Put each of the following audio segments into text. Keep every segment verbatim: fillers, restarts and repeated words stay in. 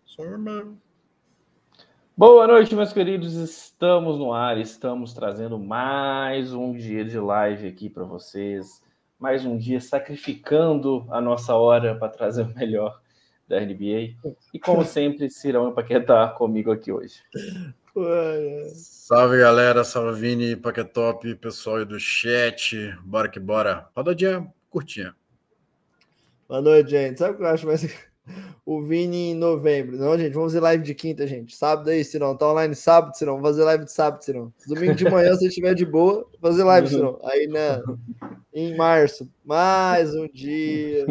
Forma. Boa noite, meus queridos. Estamos no ar, estamos trazendo mais um dia de live aqui para vocês. Mais um dia sacrificando a nossa hora para trazer o melhor da N B A. E como sempre, Cirão e Paquetá comigo aqui hoje. Salve, galera. Salve, Vini, Paquetop, pessoal aí do chat. Bora que bora. Rodadinha curtinha. Boa noite, gente. Sabe o que eu acho mais... O Vini em novembro. Não, gente, vamos fazer live de quinta, gente. Sábado aí, Cirão. Tá online sábado, Cirão. Vamos fazer live de sábado, Cirão. Domingo de manhã, se estiver de boa, fazer live, Cirão. Aí, né? Em março. Mais um dia.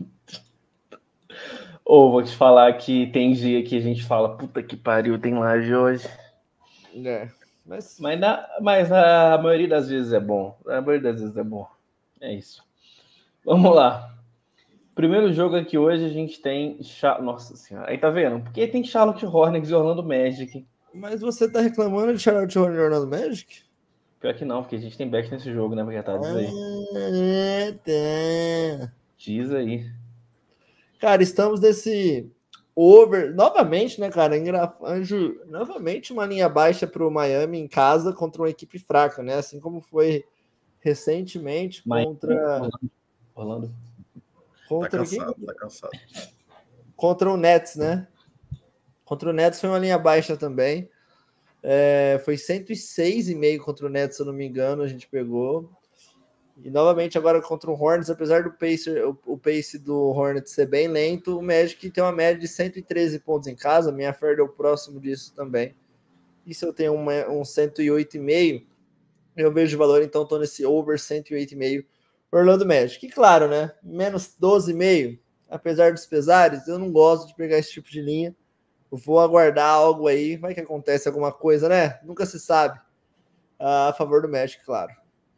Ou oh, vou te falar que tem dia que a gente fala, puta que pariu, tem live hoje. É. Mas, mas, na, mas a maioria das vezes é bom. A maioria das vezes é bom. É isso. Vamos lá. Primeiro jogo aqui hoje a gente tem... Nossa senhora, aí tá vendo? Porque tem Charlotte Hornets e Orlando Magic. Mas você tá reclamando de Charlotte Hornets e Orlando Magic? Pior que não, porque a gente tem back nesse jogo, né? Porque tá, diz aí. Ah, tá. Diz aí. Cara, estamos nesse over... Novamente, né, cara? Anjo... Novamente uma linha baixa pro Miami em casa contra uma equipe fraca, né? Assim como foi recentemente contra... Orlando. Orlando. Contra tá cansado, quem? Tá cansado. Contra o Nets, né? Contra o Nets foi uma linha baixa também. É, foi cento e seis e meio contra o Nets, se eu não me engano, a gente pegou. E novamente agora contra o Hornets, apesar do pace, o, o pace do Hornets ser bem lento, o Magic tem uma média de cento e treze pontos em casa. Minha Fair deu próximo disso também. E se eu tenho uma, um cento e oito e meio, eu vejo o valor, então estou nesse over cento e oito e meio. Orlando Magic. E claro, né? Menos doze e meio, apesar dos pesares, eu não gosto de pegar esse tipo de linha. Eu vou aguardar algo aí, vai que acontece alguma coisa, né? Nunca se sabe. A favor do Magic, claro.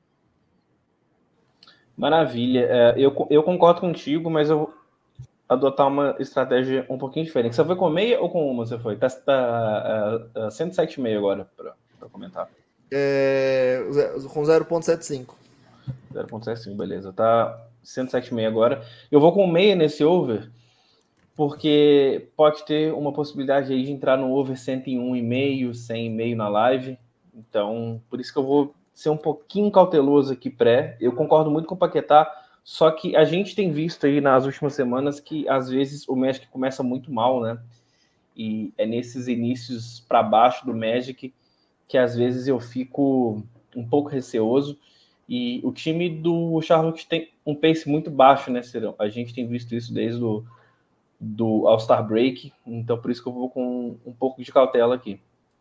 Maravilha. Eu, eu concordo contigo, mas eu vou adotar uma estratégia um pouquinho diferente. Você foi com meia ou com uma? Você foi? Tá, tá uh, uh, cento e sete e meio agora, para comentar. É, com zero vírgula setenta e cinco. zero vírgula setenta e cinco, beleza. Tá cento e sete e meio agora. Eu vou com meia nesse over, porque pode ter uma possibilidade aí de entrar no over cento e um e meio, cem e meio na live. Então, por isso que eu vou ser um pouquinho cauteloso aqui pré. Eu concordo muito com o Paquetá, só que a gente tem visto aí nas últimas semanas que às vezes o Magic começa muito mal, né? E é nesses inícios para baixo do Magic que às vezes eu fico um pouco receoso. E o time do Charlotte tem um pace muito baixo, né, Cirão? A gente tem visto isso desde o do All-Star Break, então por isso que eu vou com um pouco de cautela aqui.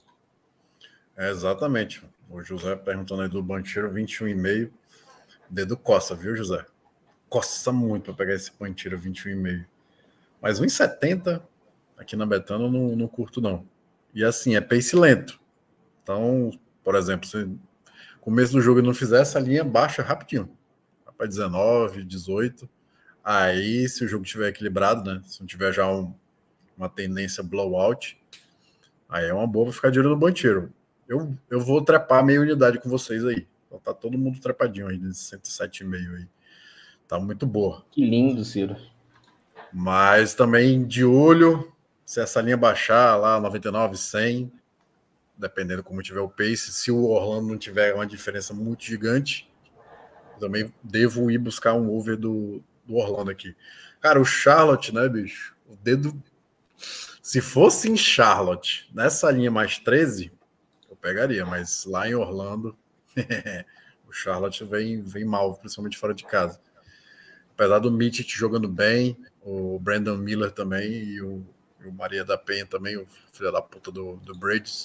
É, exatamente. O José perguntando aí do Banchero vinte e um e meio. Dedo coça, viu, José? Coça muito para pegar esse Banchero vinte e um e meio. Mas um e setenta aqui na Betano eu não, não curto, não. E assim, é pace lento. Então, por exemplo, se começo do jogo e não fizer essa linha, baixa rapidinho. Para dezenove, dezoito. Aí, se o jogo estiver equilibrado, né? Se não tiver já um, uma tendência blowout, aí é uma boa ficar de olho no Banchero. Eu, eu vou trepar meia unidade com vocês aí. Então, tá todo mundo trepadinho aí, nesse cento e sete e meio aí. Tá muito boa. Que lindo, Ciro. Mas também de olho, se essa linha baixar lá, noventa e nove, cem, dependendo como tiver o pace, se o Orlando não tiver uma diferença muito gigante, também devo ir buscar um over do, do Orlando aqui. Cara, o Charlotte, né, bicho? O dedo... Se fosse em Charlotte, nessa linha mais treze, eu pegaria, mas lá em Orlando, o Charlotte vem, vem mal, principalmente fora de casa. Apesar do Mitchell jogando bem, o Brandon Miller também, e o, e o Maria da Penha também, o filho da puta do, do Bridges.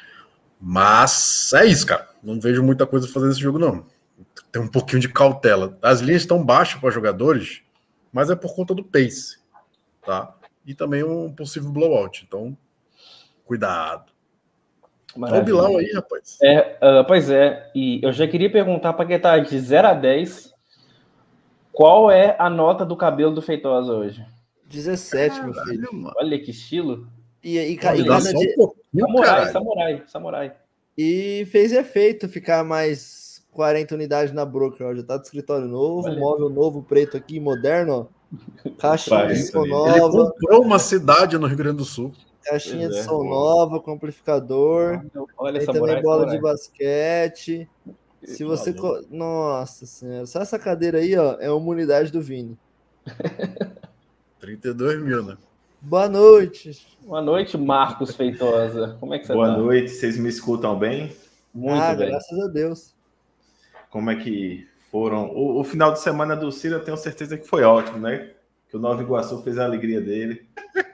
Mas é isso, cara. Não vejo muita coisa fazendo esse jogo, não. Tem um pouquinho de cautela. As linhas estão baixas para jogadores, mas é por conta do pace, tá? E também um possível blowout. Então, cuidado. Olha o Bilal aí, rapaz. É, uh, pois é. E eu já queria perguntar para quem tá de zero a dez, qual é a nota do cabelo do Feitosa hoje? dezessete, Caralho, meu filho. Mano. Olha que estilo. E, e, e, Pode e dar cada só dia... um pouquinho, Samurai, caralho. samurai, samurai. E fez efeito ficar mais quarenta unidades na broker. Ó. Já tá do escritório novo, Olha. móvel novo, preto aqui, moderno. Ó. Caixinha de som Ele nova. comprou uma cidade no Rio Grande do Sul. Caixinha Pois de é. som nova, com amplificador. Olha, Tem Samurai, também bola Samurai. de basquete. Se você. co- Nossa senhora, só essa cadeira aí, ó, é uma unidade do Vini. trinta e dois mil, né? Boa noite. Boa noite, Marcos Feitosa. Como é que você Boa tá? noite, vocês me escutam bem? Muito ah, bem. graças a Deus. Como é que foram? O, o final de semana do Ciro, eu tenho certeza que foi ótimo, né? Que o Nova Iguaçu fez a alegria dele.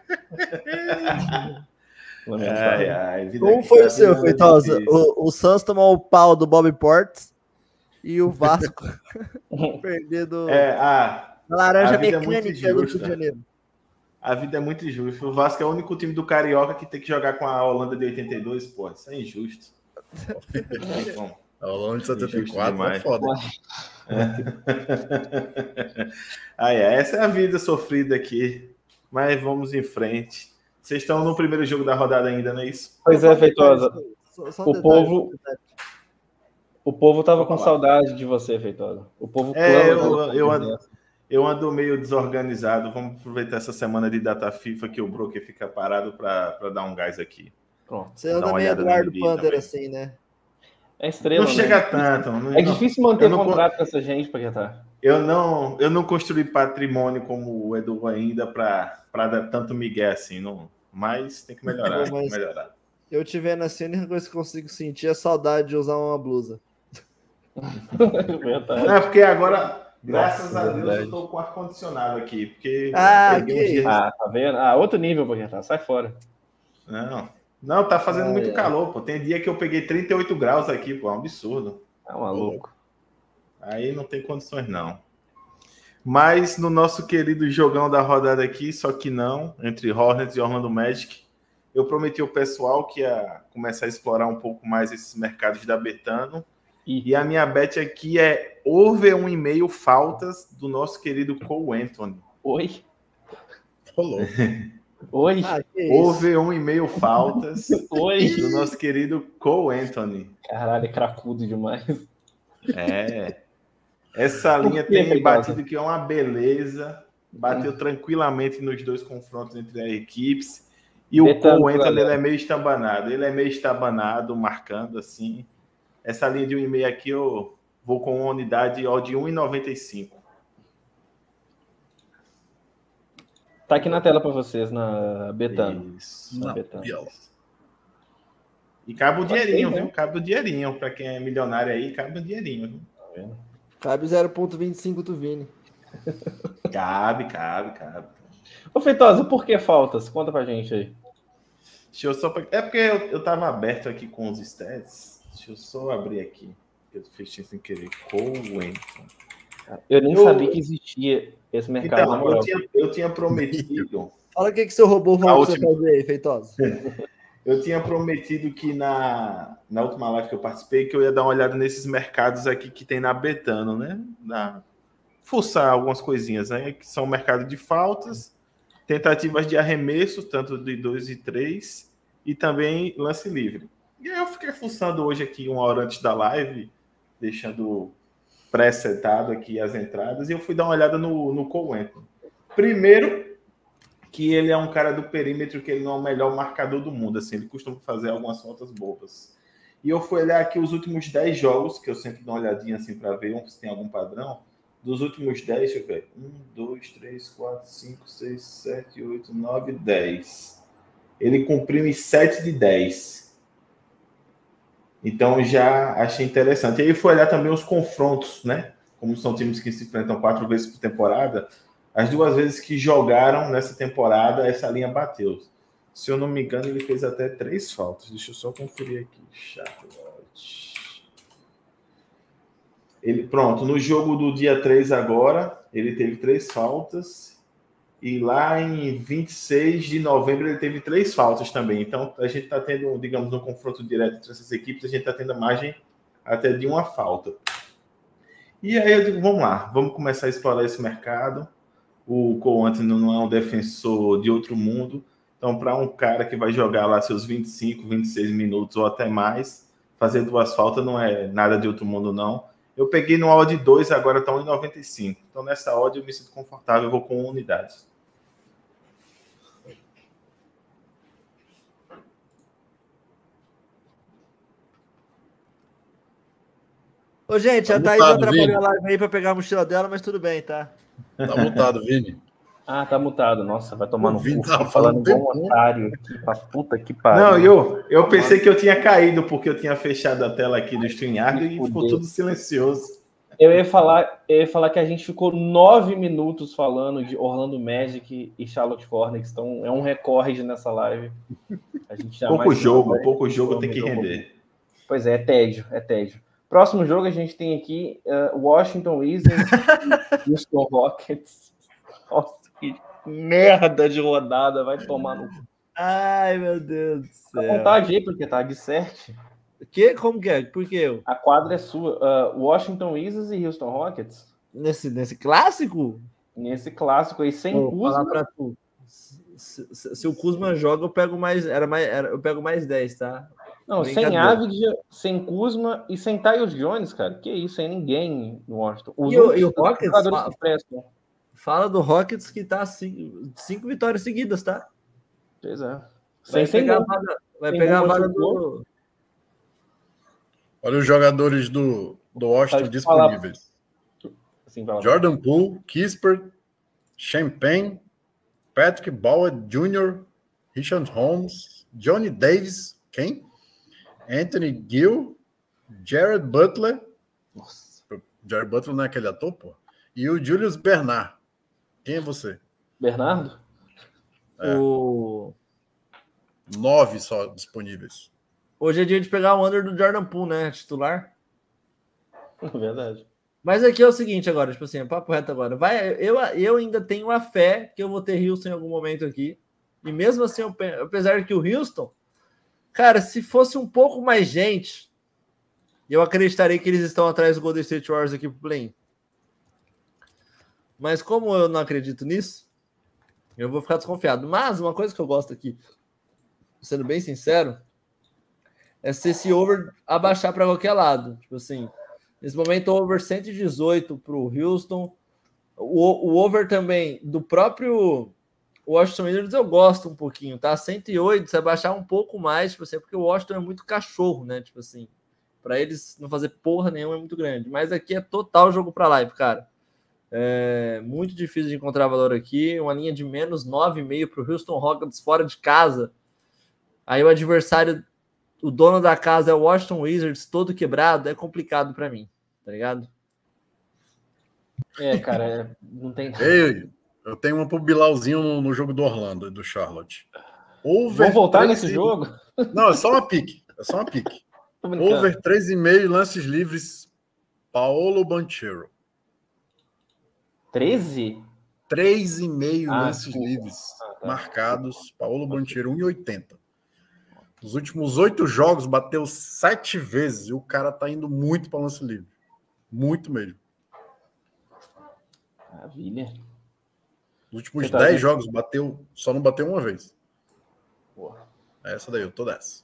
Ai, ai, vida Como que foi tá o seu, virando Feitosa? difícil. O, o Santos tomou o pau do Bobby Portes e o Vasco perder do É, a, da laranja a vida é muito mecânica do Rio de injusta. Janeiro. a vida é muito injusta. O Vasco é o único time do Carioca que tem que jogar com a Holanda de oitenta e dois, pô. Isso é injusto. Bom, A Holanda de setenta e Injusto quatro é demais. foda. ah, é. Essa é a vida sofrida aqui. Mas vamos em frente. Vocês estão no primeiro jogo da rodada ainda, não é isso? Pois é, Feitosa. Só, só um O detalhe, povo- só um detalhe. O povo tava com Vamos lá. saudade de você, Feitosa. O povo É, clama eu- pela eu sua ando- presença. Eu ando meio desorganizado. Vamos aproveitar essa semana de data FIFA que o Broker fica parado para dar um gás aqui. Pronto. Você Dá anda uma meio olhada no Eduardo N B A Pander também. assim, né? É estrela, Não né? chega tanto. Não, É difícil manter eu não- contrato com essa gente, Paquetá. Eu não, eu não construí patrimônio como o Edu ainda para dar tanto migué assim. Não, mas tem que melhorar. Pô, mas- tem que melhorar. Eu te vendo assim, a única coisa que eu consigo sentir é saudade de usar uma blusa. Verdade. Não, é porque agora, graças Nossa, a Deus, verdade. eu tô com ar-condicionado aqui. Porque Ah, eu peguei que uns dias. Ah, tá vendo? Ah, outro nível, Paquetá. Sai fora. Não, não, tá fazendo Ah, muito é. calor, pô. Tem dia que eu peguei trinta e oito graus aqui, pô. É um absurdo. Tá maluco. Aí não tem condições, não. Mas no nosso querido jogão da rodada aqui, só que não, entre Hornets e Orlando Magic, eu prometi ao pessoal que ia começar a explorar um pouco mais esses mercados da Betano. Ih. E a minha bet aqui é over um e meio faltas do nosso querido Cole Anthony. Oi? Rolou. Oi? Ah, que isso. Over um e meio faltas Oi? do nosso querido Cole Anthony. Caralho, é cracudo demais. É. Essa Por linha que, tem Feitosa? batido que é uma beleza. Bateu tranquilamente nos dois confrontos entre as equipes. E o Betano, Cole Anthony galera. ele é meio estabanado. Ele é meio estabanado, marcando assim. Essa linha de um e meio aqui eu vou com uma unidade ó, de um e noventa e cinco. Tá aqui na tela pra vocês, na Betano. Isso. Na Não, Betano. Biela. E cabe o Pode dinheirinho, ser, né? viu? Cabe o dinheirinho. Para quem é milionário aí, cabe o dinheirinho. Viu? Tá vendo? Cabe zero vírgula vinte e cinco do Vini. Cabe, cabe, cabe. Ô, Feitosa, por que faltas? Conta pra gente aí. Deixa eu só. É porque eu, eu tava aberto aqui com os stats. Deixa eu só abrir aqui. Eu fechei sem querer. Cole Anthony. Eu nem Eu- sabia que existia esse mercado, na Então, eu moral. tinha, eu tinha prometido. Fala o que, que seu robô falou pra você última. fazer aí, Feitosa. Eu tinha prometido que na, na última live que eu participei, que eu ia dar uma olhada nesses mercados aqui que tem na Betano, né? Na, fuçar algumas coisinhas, né? Que são mercado de faltas, tentativas de arremesso, tanto de dois e três, e também lance livre. E aí eu fiquei fuçando hoje aqui, uma hora antes da live, deixando pré-setado aqui as entradas, e eu fui dar uma olhada no, no Cole Anthony. Primeiro, que ele é um cara do perímetro, que ele não é o melhor marcador do mundo, assim, ele costuma fazer algumas faltas bobas. E eu fui olhar aqui os últimos dez jogos, que eu sempre dou uma olhadinha assim para ver se tem algum padrão. Dos últimos dez, deixa eu ver. um, dois, três, quatro, cinco, seis, sete, oito, nove, dez. Ele cumpriu em sete de dez. Então já achei interessante. E aí fui olhar também os confrontos, né? Como são times que se enfrentam quatro vezes por temporada. As duas vezes que jogaram nessa temporada, essa linha bateu. Se eu não me engano, ele fez até três faltas. Deixa eu só conferir aqui. Charlotte. Ele, pronto, no jogo do dia três agora, ele teve três faltas. E lá em vinte e seis de novembro ele teve três faltas também. Então a gente está tendo, digamos, um confronto direto entre essas equipes, a gente está tendo a margem até de uma falta. E aí eu digo, vamos lá, vamos começar a explorar esse mercado. O Cole Anthony não é um defensor de outro mundo. Então, para um cara que vai jogar lá seus vinte e cinco, vinte e seis minutos ou até mais, fazer duas faltas não é nada de outro mundo, não. Eu peguei no odd dois, agora está um e noventa e cinco. Então, nessa odd eu me sinto confortável, eu vou com unidades. Ô, gente, Tá a Thaís mutado, atrapalhou Vini. a live aí pra pegar a mochila dela, mas tudo bem, tá? Tá mutado, Vini. Ah, tá mutado. Nossa, vai tomar O no Vini cu. tava Tô falando falando igual um tempo. otário aqui pra puta que pariu. Não, eu, eu pensei que eu tinha caído porque eu tinha fechado a tela aqui do StreamYard e ficou tudo silencioso. Eu ia falar, eu ia falar que a gente ficou nove minutos falando de Orlando Magic e Charlotte Hornets, então é um recorde nessa live. A gente Pouco jogo, pouco jogo tem que render. Pois é, é tédio, é tédio. Próximo jogo a gente tem aqui uh, Washington Wizards e Houston Rockets. Nossa, que merda de rodada, vai tomar no cu. Ai, meu Deus do céu. Fica à vontade aí, porque tá de certo. Que? Como que é? Por que eu? A quadra é sua. Uh, Washington Wizards e Houston Rockets. Nesse, nesse clássico? Nesse clássico aí, sem Vou Kuzma. falar pra tu. Se, se, se o Kuzma joga, eu pego mais, era mais, era, eu pego mais dez, tá? Não, sem Avdija, sem Kuzma e sem Tyus Jones, cara. Que isso, sem ninguém no Washington. Os e, o, e o Rockets? Fala, fala do Rockets que tá cinco, cinco vitórias seguidas, tá? Pois é. Vai sem pegar, a vaga, vai pegar a vaga do... Olha os jogadores do, do Washington disponíveis. Assim, Jordan Poole, Kispert, Champagne, Patrick Bauer Júnior, Richard Holmes, Johnny Davis, quem? Anthony Gill, Jared Butler. Nossa. Jared Butler não é aquele ator, pô? E o Julius Bernard. Quem é você? Bernardo? É. O... Nove só disponíveis. Hoje é dia de pegar o under do Jordan Poole, né? Titular. Verdade. Mas aqui é o seguinte agora, tipo assim, é papo reto agora. Vai, eu, eu ainda tenho a fé que eu vou ter Houston em algum momento aqui. E mesmo assim, eu, apesar de que o Houston, cara, se fosse um pouco mais gente, eu acreditaria que eles estão atrás do Golden State Warriors aqui pro play-in. Mas como eu não acredito nisso, eu vou ficar desconfiado. Mas uma coisa que eu gosto aqui, sendo bem sincero, é se esse over abaixar para qualquer lado. Tipo assim, nesse momento, over cento e dezoito para o Houston. O over também do próprio Washington Wizards eu gosto um pouquinho, tá? cento e oito, se abaixar um pouco mais, tipo assim, porque o Washington é muito cachorro, né? Tipo assim, para eles não fazer porra nenhuma é muito grande. Mas aqui é total jogo para live, cara. É muito difícil de encontrar valor aqui. Uma linha de menos nove vírgula cinco para o Houston Rockets fora de casa. Aí o adversário, o dono da casa é o Washington Wizards, todo quebrado, é complicado para mim, tá ligado? É, cara, é, não tem... Ei, eu tenho uma pro Bilalzinho no, no jogo do Orlando e do Charlotte. Over Vamos voltar nesse e... jogo? Não, é só uma pique. É só uma pique. Over três e meio lances livres, Paolo Banchero. treze? três e meio ah, lances desculpa. livres ah, tá. marcados, Paolo Banchero, um e oitenta. Nos últimos oito jogos, bateu sete vezes e o cara tá indo muito para lance livre. Muito mesmo. Maravilha. Nos últimos tá dez vendo? jogos, bateu, só não bateu uma vez. Boa. Essa daí, eu tô dessa.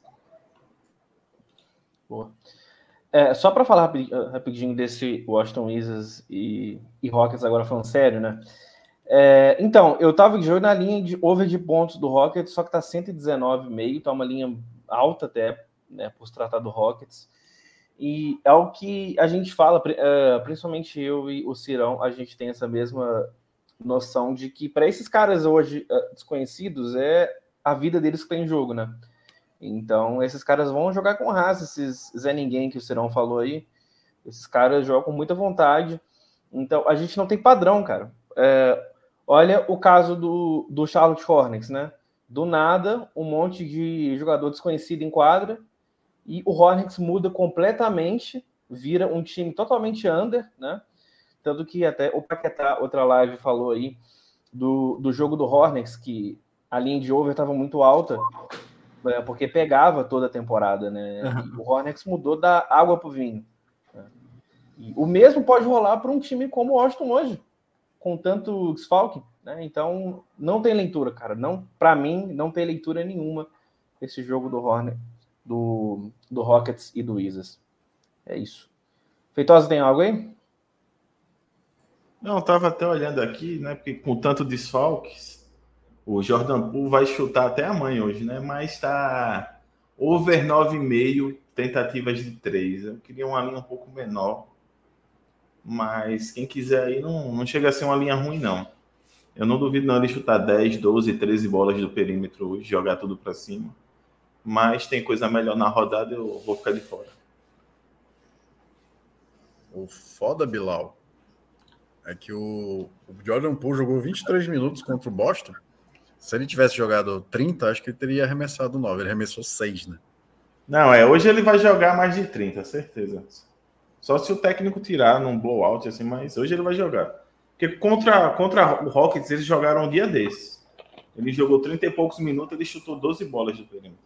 Boa. É, só para falar rapidinho desse Washington Wizards e, e Rockets, agora falando sério, né? É, então, eu tava de olho na linha de over de pontos do Rockets, só que tá cento e dezenove vírgula cinco, tá uma linha alta até, né, por se tratar do Rockets. E é o que a gente fala, principalmente eu e o Cirão, a gente tem essa mesma noção de que para esses caras hoje desconhecidos, é a vida deles que tem em jogo, né? Então, esses caras vão jogar com raça, esses Zé Ninguém que o Cirão falou aí, esses caras jogam com muita vontade. Então, a gente não tem padrão, cara. É, olha o caso do, do Charlotte Hornets, né? Do nada, um monte de jogador desconhecido em quadra, e o Hornets muda completamente, vira um time totalmente under, né? Tanto que até o Paquetá, outra live, falou aí do, do jogo do Hornets, que a linha de over estava muito alta, porque pegava toda a temporada, né? E o Hornets mudou da água pro vinho. E o mesmo pode rolar para um time como o Washington hoje, com tanto desfalque, né? Então, não tem leitura, cara. Não, para mim, não tem leitura nenhuma esse jogo do Hornets, do, do Rockets e do Wizards. É isso. Feitosa, tem algo aí? Não, eu tava até olhando aqui, né? Porque com tanto desfalques, o Jordan Poole vai chutar até amanhã hoje, né? Mas tá over nove vírgula cinco, tentativas de três. Eu queria uma linha um pouco menor. Mas quem quiser aí, não, não chega a ser uma linha ruim, não. Eu não duvido não ele chutar dez, doze, treze bolas do perímetro hoje, jogar tudo para cima. Mas tem coisa melhor na rodada, eu vou ficar de fora. O foda, Bilal, é que o, o Jordan Poole jogou vinte e três minutos contra o Boston. Se ele tivesse jogado trinta, acho que ele teria arremessado nove. Ele arremessou seis, né? Não, é, hoje ele vai jogar mais de trinta, certeza. Só se o técnico tirar num blowout, assim, mas hoje ele vai jogar. Porque contra, contra o Rockets, eles jogaram um dia desses. Ele jogou trinta e poucos minutos, ele chutou doze bolas do perímetro.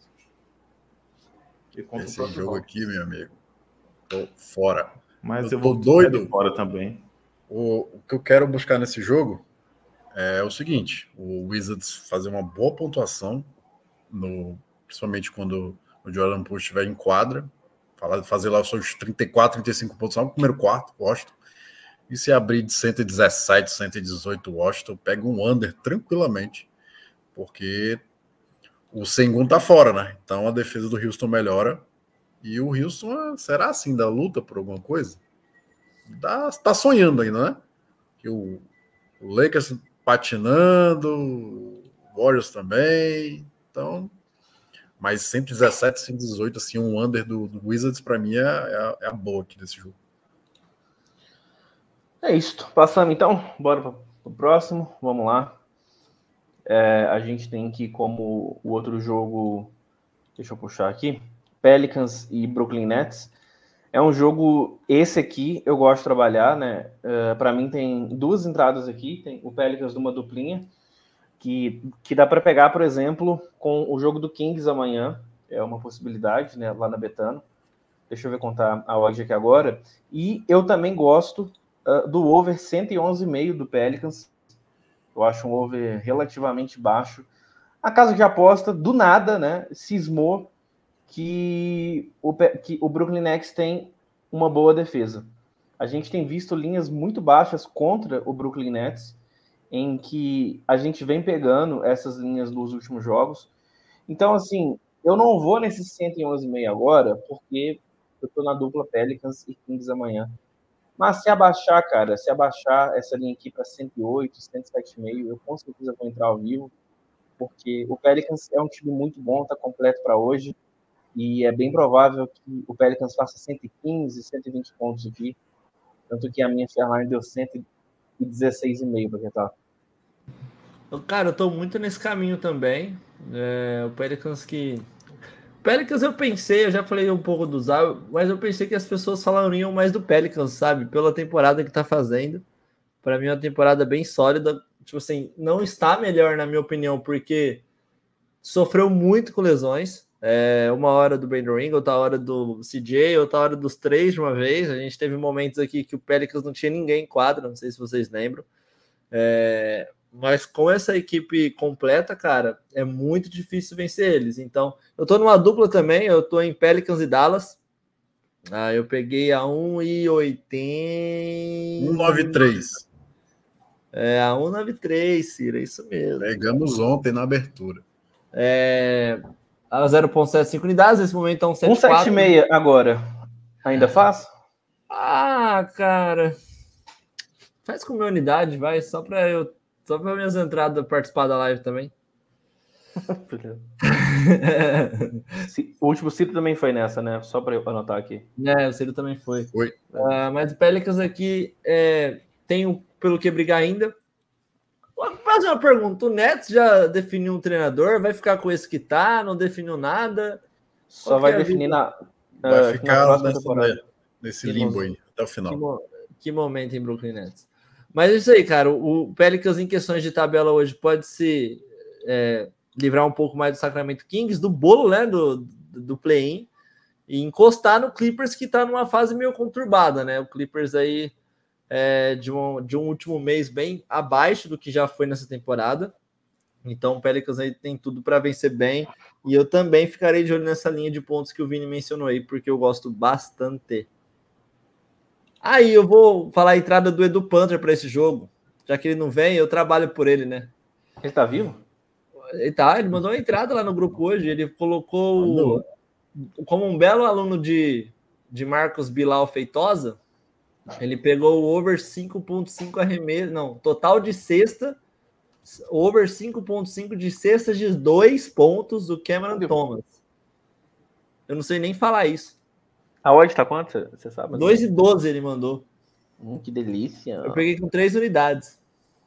Esse jogo Rockets aqui, meu amigo, tô fora. Mas eu, eu tô vou doido fora também. O, o que eu quero buscar nesse jogo é o seguinte: o Wizards fazer uma boa pontuação, no, principalmente quando o Jordan Poole estiver em quadra, fazer lá os seus trinta e quatro, trinta e cinco pontos no primeiro quarto, Washington, e se abrir de cento e dezessete, cento e dezoito Washington, pega um under tranquilamente, porque o Sengun tá fora, né? Então a defesa do Houston melhora, e o Houston será assim, da luta por alguma coisa? Dá, tá sonhando ainda, né? Que o, o Lakers patinando, o Warriors também, então... Mas cento e dezessete, cento e dezoito, assim, um under do, do Wizards, para mim, é, é, é a boa aqui desse jogo. É isso. Passando, então. Bora para o próximo. Vamos lá. É, a gente tem aqui como o outro jogo... Deixa eu puxar aqui. Pelicans e Brooklyn Nets. É um jogo... Esse aqui eu gosto de trabalhar, né? Uh, para mim tem duas entradas aqui. Tem o Pelicans numa duplinha. Que, que dá para pegar, por exemplo, com o jogo do Kings amanhã. É uma possibilidade, né, lá na Betano. Deixa eu ver contar a odd aqui agora. E eu também gosto uh, do over cento e onze vírgula cinco do Pelicans. Eu acho um over relativamente baixo. A casa de aposta, do nada, né, cismou que o, que o Brooklyn Nets tem uma boa defesa. A gente tem visto linhas muito baixas contra o Brooklyn Nets, em que a gente vem pegando essas linhas dos últimos jogos. Então, assim, eu não vou nesse cento e onze vírgula cinco agora, porque eu tô na dupla Pelicans e Kings amanhã. Mas se abaixar, cara, se abaixar essa linha aqui para cento e oito, cento e sete vírgula cinco, eu com certeza vou entrar ao vivo, porque o Pelicans é um time muito bom, tá completo para hoje, e é bem provável que o Pelicans faça cento e quinze, cento e vinte pontos aqui, tanto que a minha Fairline deu cento e dezesseis vírgula cinco para quem tá. Cara, eu tô muito nesse caminho também. É, o Pelicans que... Pelicans eu pensei, eu já falei um pouco do Zay, mas eu pensei que as pessoas falariam mais do Pelicans, sabe? Pela temporada que tá fazendo. Para mim é uma temporada bem sólida. Tipo assim, não está melhor, na minha opinião, porque sofreu muito com lesões. É, uma hora do Brandon Ingram, outra hora do C J, outra hora dos três de uma vez. A gente teve momentos aqui que o Pelicans não tinha ninguém em quadra, não sei se vocês lembram. É... Mas com essa equipe completa, cara, é muito difícil vencer eles. Então, eu tô numa dupla também, eu tô em Pelicans e Dallas. Ah, eu peguei a um e oitenta... um noventa e três. É, a um noventa e três, Cira, é isso mesmo. Pegamos ontem na abertura. É, a zero vírgula setenta e cinco unidades, nesse momento estão sete vírgula quatro. um sete vírgula cinco agora. Ainda faz? Ah, cara. Faz com minha unidade, vai, só para eu Só para minhas entradas participar da live também. O último Ciro também foi nessa, né? Só para eu anotar aqui. É, o Ciro também foi. Foi. Uh, mas o Pelicans aqui é, tem pelo que brigar ainda. Vou fazer uma pergunta. O Nets já definiu um treinador? Vai ficar com esse que tá? Não definiu nada? Só vai definir na, vai uh, ficar na próxima nessa, temporada. Nesse limbo aí, até o final. Que, mo que momento em Brooklyn Nets. Mas é isso aí, cara. O Pelicans, em questões de tabela hoje, pode se é, livrar um pouco mais do Sacramento Kings, do bolo, né, do, do play-in, e encostar no Clippers, que está numa fase meio conturbada, né? O Clippers aí é, de, um, de um último mês bem abaixo do que já foi nessa temporada. Então o Pelicans aí tem tudo para vencer bem. E eu também ficarei de olho nessa linha de pontos que o Vini mencionou aí, porque eu gosto bastante. Aí eu vou falar a entrada do Edu Panther para esse jogo. Já que ele não vem, eu trabalho por ele, né? Ele tá vivo? Ele tá, ele mandou uma entrada lá no grupo hoje. Ele colocou o, como um belo aluno de, de Marcos Bilal Feitosa. Ele pegou o over cinco ponto cinco arremesso, não, total de cesta, over cinco ponto cinco de cestas de dois pontos do Cameron Thomas. Eu não sei nem falar isso. A odd tá quanto? Você sabe? dois e doze ele mandou. Hum, que delícia. Eu peguei com três unidades.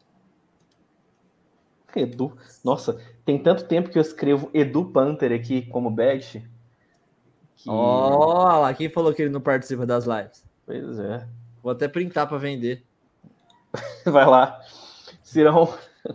Edu. Nossa, tem tanto tempo que eu escrevo Edu Panther aqui como bet. Que... Ó, lá, quem falou que ele não participa das lives? Pois é. Vou até printar para vender. Vai lá. Cirão.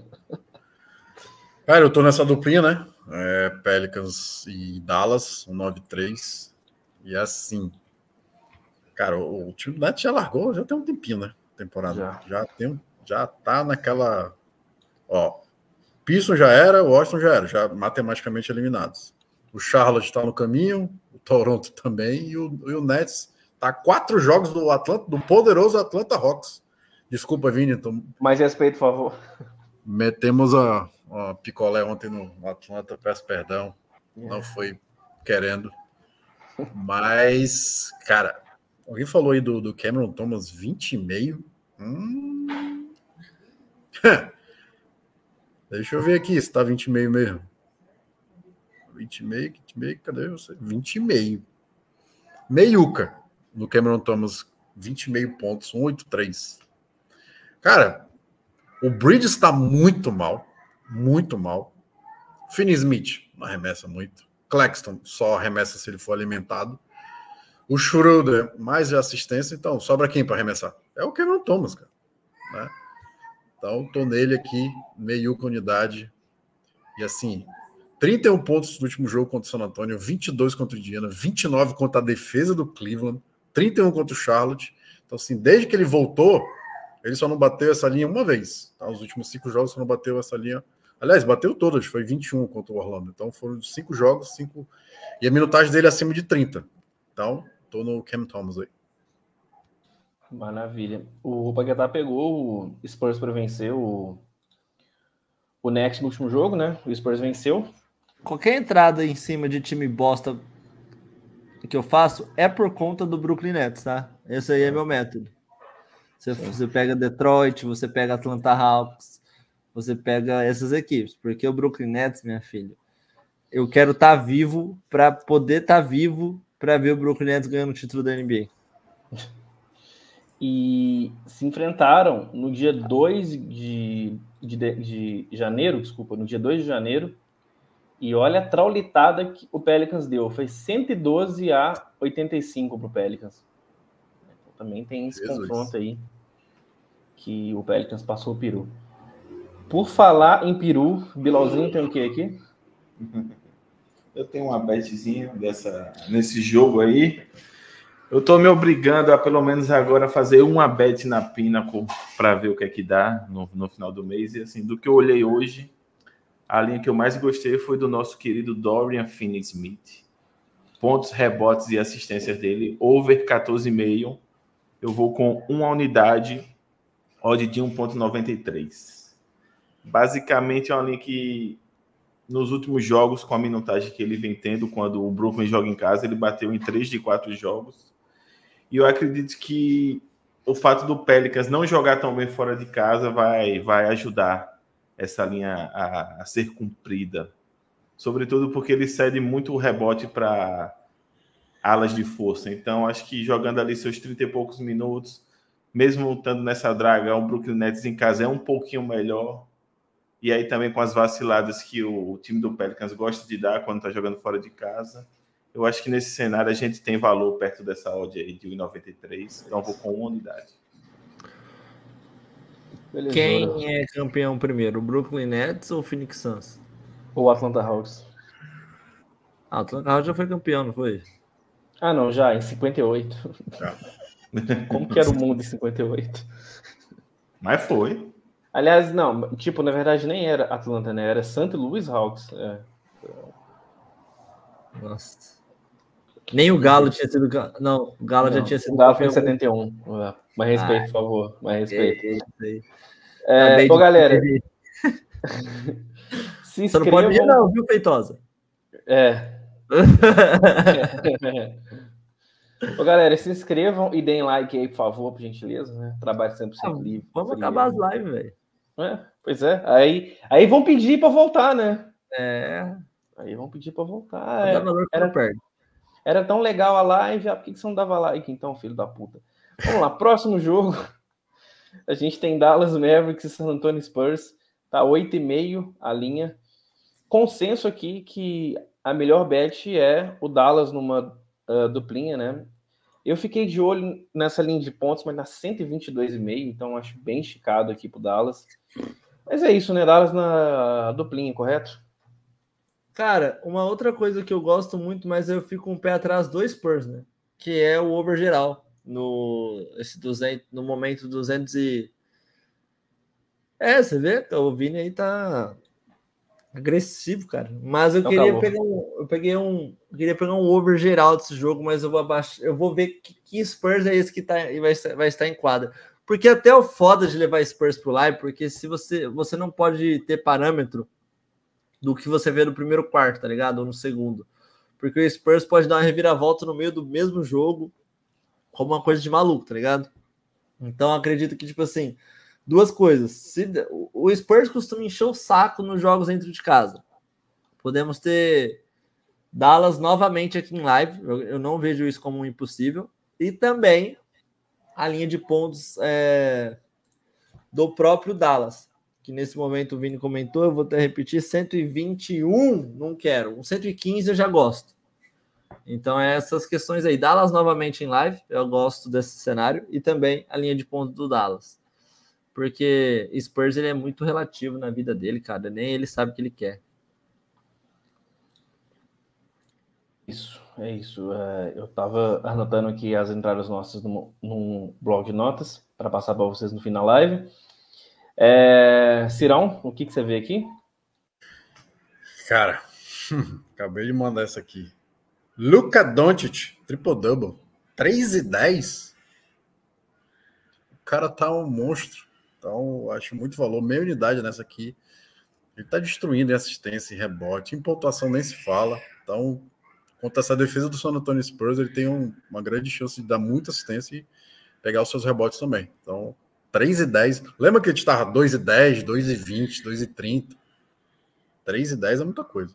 Cara, eu tô nessa duplinha, né? É, Pelicans e Dallas, um nove três. E assim, cara, o, o time do Nets já largou, já tem um tempinho, né? Temporada. Já, já, tem, já tá naquela. Ó, Pistons já era, o Washington já era, já matematicamente eliminados. O Charlotte está no caminho, o Toronto também, e o, e o Nets tá quatro jogos do Atlanta, do poderoso Atlanta Hawks. Desculpa, Vini. Tô... Mais respeito, por favor. Metemos a, a picolé ontem no Atlanta, peço perdão. Yeah. Não foi querendo. Mas, cara, alguém falou aí do, do Cameron Thomas vinte e meio. Hum... Deixa eu ver aqui se tá vinte e meio mesmo. vinte e meio, vinte e meio, cadê você? vinte e meio. Meiuca no Cameron Thomas, vinte e meio pontos, um oito três. Cara, o Bridges tá muito mal, muito mal. Finney-Smith não arremessa muito. Claxton só arremessa se ele for alimentado. O Schroeder, mais de assistência, então sobra quem para arremessar? É o Cameron Thomas, cara. Né? Então, tô nele aqui, meiuca unidade. E assim, trinta e um pontos no último jogo contra o San Antonio, vinte e dois contra o Indiana, vinte e nove contra a defesa do Cleveland, trinta e um contra o Charlotte. Então, assim, desde que ele voltou, ele só não bateu essa linha uma vez. Tá? Os últimos cinco jogos só não bateu essa linha. Aliás, bateu todas, foi vinte e um contra o Orlando. Então, foram cinco jogos, cinco. E a minutagem dele é acima de trinta. Então, tô no Cam Thomas aí. Maravilha. O Paquetá pegou o Spurs para vencer o, o Nets no último jogo, né? O Spurs venceu. Qualquer entrada em cima de time bosta que eu faço é por conta do Brooklyn Nets, tá? Esse aí é meu método. Você, você pega Detroit, você pega Atlanta Hawks, você pega essas equipes. Porque o Brooklyn Nets, minha filha, eu quero estar tá vivo para poder estar tá vivo para ver o Brooklyn Nets ganhando o título da N B A. E se enfrentaram no dia dois de, de, de janeiro, desculpa, no dia dois de janeiro, e olha a traulitada que o Pelicans deu, foi cento e doze a oitenta e cinco para o Pelicans. Então, também tem esse Jesus. Confronto aí, que o Pelicans passou o peru. Por falar em peru, Bilalzinho tem o que aqui? Eu tenho uma betzinha dessa, nesse jogo aí. Eu tô me obrigando a, pelo menos agora, fazer uma bet na Pinnacle para ver o que é que dá no, no final do mês. E assim, do que eu olhei hoje, a linha que eu mais gostei foi do nosso querido Dorian Finney-Smith. Pontos, rebotes e assistências dele, over quatorze e meio. Eu vou com uma unidade, odd de um ponto noventa e três. Basicamente é uma linha que, nos últimos jogos, com a minutagem que ele vem tendo, quando o Brooklyn joga em casa, ele bateu em três de quatro jogos. E eu acredito que o fato do Pelicans não jogar tão bem fora de casa vai, vai ajudar essa linha a, a ser cumprida. Sobretudo porque ele cede muito o rebote para alas de força. Então, acho que jogando ali seus trinta e poucos minutos, mesmo estando nessa draga, o Brooklyn Nets em casa é um pouquinho melhor. E aí também com as vaciladas que o, o time do Pelicans gosta de dar quando está jogando fora de casa. Eu acho que nesse cenário a gente tem valor perto dessa odd aí de um e noventa e três. Então vou com uma unidade. Beleza. Quem é campeão primeiro? O Brooklyn Nets ou o Phoenix Suns? Ou o Atlanta Hawks? Ah, o Atlanta Hawks já foi campeão, não foi? Ah, não, já, em cinquenta e oito. Já. Como que era o mundo em cinquenta e oito? Mas foi. Aliás, não, tipo, na verdade nem era Atlanta, né? Era Saint Louis Hawks. É. Nossa. Nem o Galo tinha sido. Não, o Galo Não, já tinha sido. O Galo foi em setenta e um. Mais respeito, ah, por favor. Mais respeito. É, é, ô, galera. Se inscrevam... Você não pode ir, não, viu, Feitosa? É. Ô, galera, se inscrevam e deem like aí, por favor, por gentileza, né? Trabalho cem por cento ah, livre. Vamos acabar as lives, velho. É, pois é. Aí, aí vão pedir para voltar, né? É. Aí vão pedir para voltar. É, valor era, perto. era tão legal a live, ah, por que, que você não dava like, então, filho da puta? Vamos lá, próximo jogo. A gente tem Dallas Mavericks e San Antonio Spurs. Tá oito e meio a linha. Consenso aqui que a melhor bet é o Dallas numa uh, duplinha, né? Eu fiquei de olho nessa linha de pontos, mas na cento e vinte e dois e meio, então acho bem esticado aqui pro Dallas. Mas é isso, né? Dallas na duplinha, correto? Cara, uma outra coisa que eu gosto muito, mas eu fico um pé atrás do Spurs, né? Que é o over geral. No, esse duzentos, no momento duzentos e... É, você vê? O Vini aí tá agressivo, cara. Mas eu é queria calor. pegar um... Eu peguei um... Eu queria pegar um over geral desse jogo, mas eu vou abaixar... Eu vou ver que, que Spurs é esse que tá, e vai, vai estar em quadra. Porque até o foda de levar Spurs pro live, porque se você... Você não pode ter parâmetro do que você vê no primeiro quarto, tá ligado? Ou no segundo. Porque o Spurs pode dar uma reviravolta no meio do mesmo jogo, como uma coisa de maluco, tá ligado? Então, acredito que, tipo assim, duas coisas. Se, o Spurs costuma encher o saco nos jogos dentro de casa. Podemos ter Dallas novamente aqui em live. Eu, eu não vejo isso como um impossível. E também a linha de pontos é, do próprio Dallas. Que nesse momento o Vini comentou, eu vou até repetir, cento e vinte e um, não quero, um cento e quinze eu já gosto. Então é essas questões aí, Dallas novamente em live, eu gosto desse cenário, e também a linha de ponto do Dallas, porque Spurs ele é muito relativo na vida dele, cara, nem ele sabe o que ele quer. Isso, é isso, é, eu tava anotando aqui as entradas nossas num, num blog de notas, para passar para vocês no fim da live. É... Cirão, o que, que você vê aqui? Cara, acabei de mandar essa aqui. Luka Doncic, triple-double, três e dez. O cara tá um monstro. Então, acho muito valor. Meia unidade nessa aqui. Ele tá destruindo em assistência, em rebote. Em pontuação nem se fala. Então, contra essa defesa do San Antonio Spurs, ele tem um, uma grande chance de dar muita assistência e pegar os seus rebotes também. Então, três e dez. Lembra que a gente estava dois e dez, dois e vinte, dois e trinta? três e dez é muita coisa.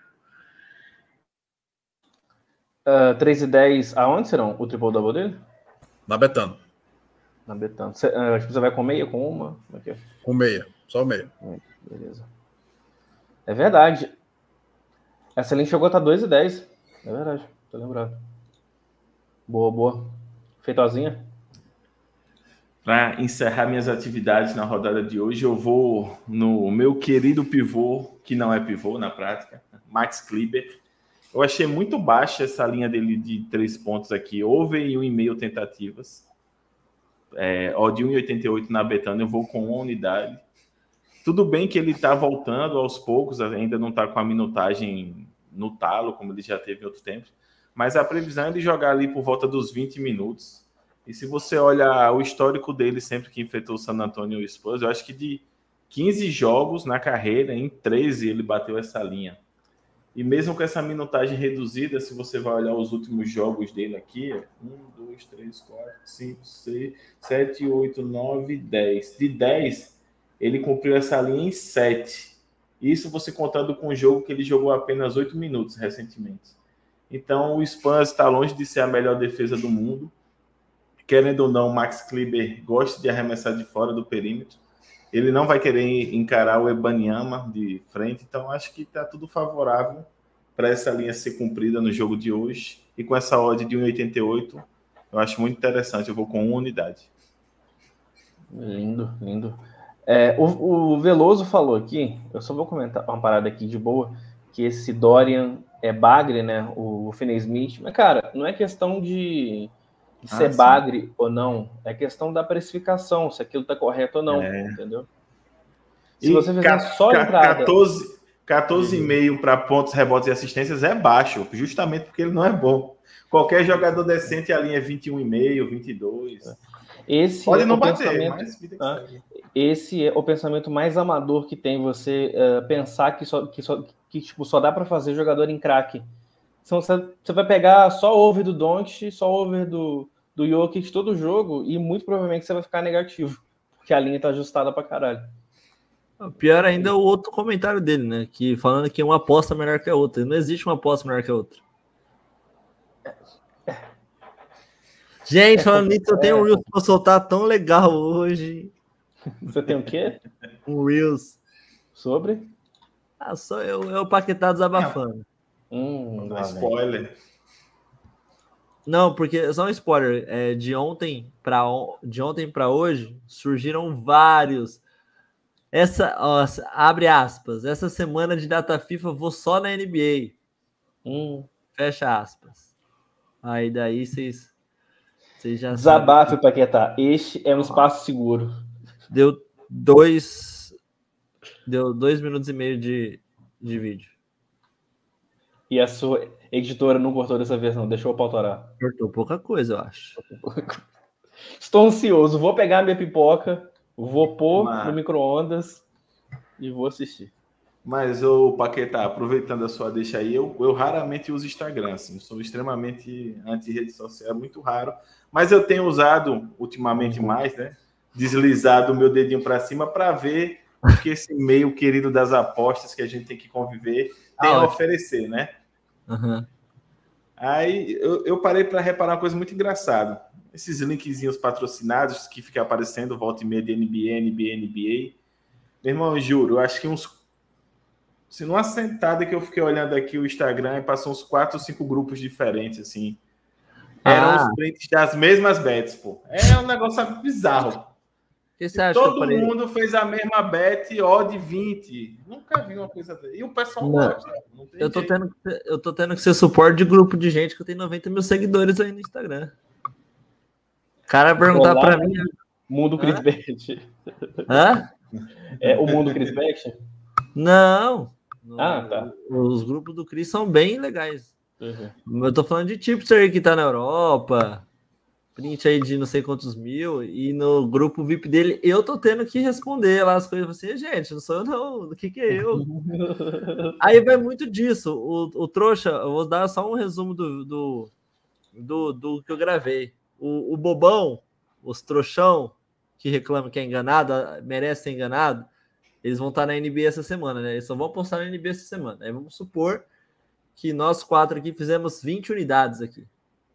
Uh, três e dez, aonde serão o triple-double dele? Na Betano. Na Betano. Você, uh, acho que você vai com meia, com uma? Aqui. Com meia, só meia. Beleza. É verdade. Essa linha chegou a estar dois e dez. É verdade, tô lembrado. Boa, boa. Feitozinha? Para encerrar minhas atividades na rodada de hoje, eu vou no meu querido pivô, que não é pivô na prática, Max Kleber. Eu achei muito baixa essa linha dele de três pontos aqui, over e um e meio tentativas. É, ó, de um e oitenta e oito na Betano, eu vou com uma unidade. Tudo bem que ele está voltando aos poucos, ainda não está com a minutagem no talo, como ele já teve em outros tempos, mas a previsão é de jogar ali por volta dos vinte minutos. E se você olha o histórico dele sempre que enfrentou o San Antonio Spurs, eu acho que de quinze jogos na carreira, em treze ele bateu essa linha. E mesmo com essa minutagem reduzida, se você vai olhar os últimos jogos dele aqui, um, dois, três, quatro, cinco, seis, sete, oito, nove, dez. De dez, ele cumpriu essa linha em sete. Isso você contando com o jogo que ele jogou apenas oito minutos recentemente. Então o Spurs está longe de ser a melhor defesa do mundo. Querendo ou não, o Max Kleber gosta de arremessar de fora do perímetro. Ele não vai querer encarar o Wembanyama de frente, então acho que está tudo favorável para essa linha ser cumprida no jogo de hoje. E com essa odd de um e oitenta e oito, eu acho muito interessante. Eu vou com uma unidade. Lindo, lindo. É, o, o Veloso falou aqui, eu só vou comentar uma parada aqui de boa, que esse Dorian é bagre, né? O, o Finney-Smith. Mas, cara, não é questão de... de ser ah, bagre sim. ou não, é questão da precificação, se aquilo tá correto ou não, é. entendeu? Se e você fizer só ca- entrada... catorze, quatorze vírgula cinco para pontos, rebotes e assistências é baixo, justamente porque ele não é bom. Qualquer jogador decente, a linha é vinte e um vírgula cinco, vinte e dois. Esse Pode é não o bater, pensamento, mas vida que ah, segue. esse é o pensamento mais amador que tem, você uh, pensar que só, que, só, que, tipo, só dá para fazer jogador em craque. Então, você, você vai pegar só over do Doncic, só over do, do Jokic todo jogo e muito provavelmente você vai ficar negativo, porque a linha tá ajustada pra caralho. Pior ainda é o outro comentário dele, né? Que falando que uma aposta é melhor que a outra. Não existe uma aposta melhor que a outra. Gente, falando nisso, eu tenho um Reels pra soltar tão legal hoje. Você tem o quê? Um Reels. Sobre? Ah, só eu, eu Paquetá desabafando. Hum, Não, spoiler. Não, porque só um spoiler. É, de ontem para de ontem para hoje surgiram vários. Essa, ó, abre aspas. Essa semana de data FIFA vou só na N B A. Hum. Fecha aspas. Aí daí vocês vocês já Desabafe, Paquetá. Este é um espaço seguro. Deu dois deu dois minutos e meio de, de vídeo. E a sua editora não cortou dessa vez, não. Deixou o pau torar. Cortou pouca coisa, eu acho. Estou ansioso. Vou pegar minha pipoca, vou pôr Mas... no micro-ondas e vou assistir. Mas, ô Paquetá, aproveitando a sua deixa aí, eu, eu raramente uso Instagram, assim, sou extremamente anti-rede social, é muito raro. Mas eu tenho usado, ultimamente uhum. mais, né? Deslizado o meu dedinho para cima para ver o que esse meio querido das apostas que a gente tem que conviver tem ah, a oferecer, né? Uhum. Aí eu, eu parei para reparar uma coisa muito engraçada. Esses linkzinhos patrocinados que ficam aparecendo, volta e meia de N B A, N B A, N B A. Meu irmão, eu juro, eu acho que uns... Se numa sentada que eu fiquei olhando aqui o Instagram, passou uns quatro ou cinco grupos diferentes, assim. Eram ah. os prints das mesmas bets, pô. É um negócio bizarro. Que você acha Todo que mundo fez a mesma bet, odd vinte. Nunca vi uma coisa dessa. E o pessoal gosta. Não tem eu, tô jeito. tendo que, eu tô tendo que ser suporte de grupo de gente que eu tenho noventa mil seguidores aí no Instagram. O cara perguntar Olá, pra mim... Mundo Chris Bet. Hã? É o Mundo Chris Bet? Não. Ah, tá. Os grupos do Chris são bem legais. Uhum. Eu tô falando de tipster aí que tá na Europa... print aí de não sei quantos mil, e no grupo V I P dele, eu tô tendo que responder lá as coisas assim, gente, não sou eu não, o que que é eu? Aí vai muito disso, o, o trouxa, eu vou dar só um resumo do, do, do, do que eu gravei. O, o bobão, os trouxão, que reclamam que é enganado, merece ser enganado, eles vão estar na N B A essa semana, né? Eles só vão postar na N B A essa semana. Aí vamos supor que nós quatro aqui fizemos vinte unidades aqui.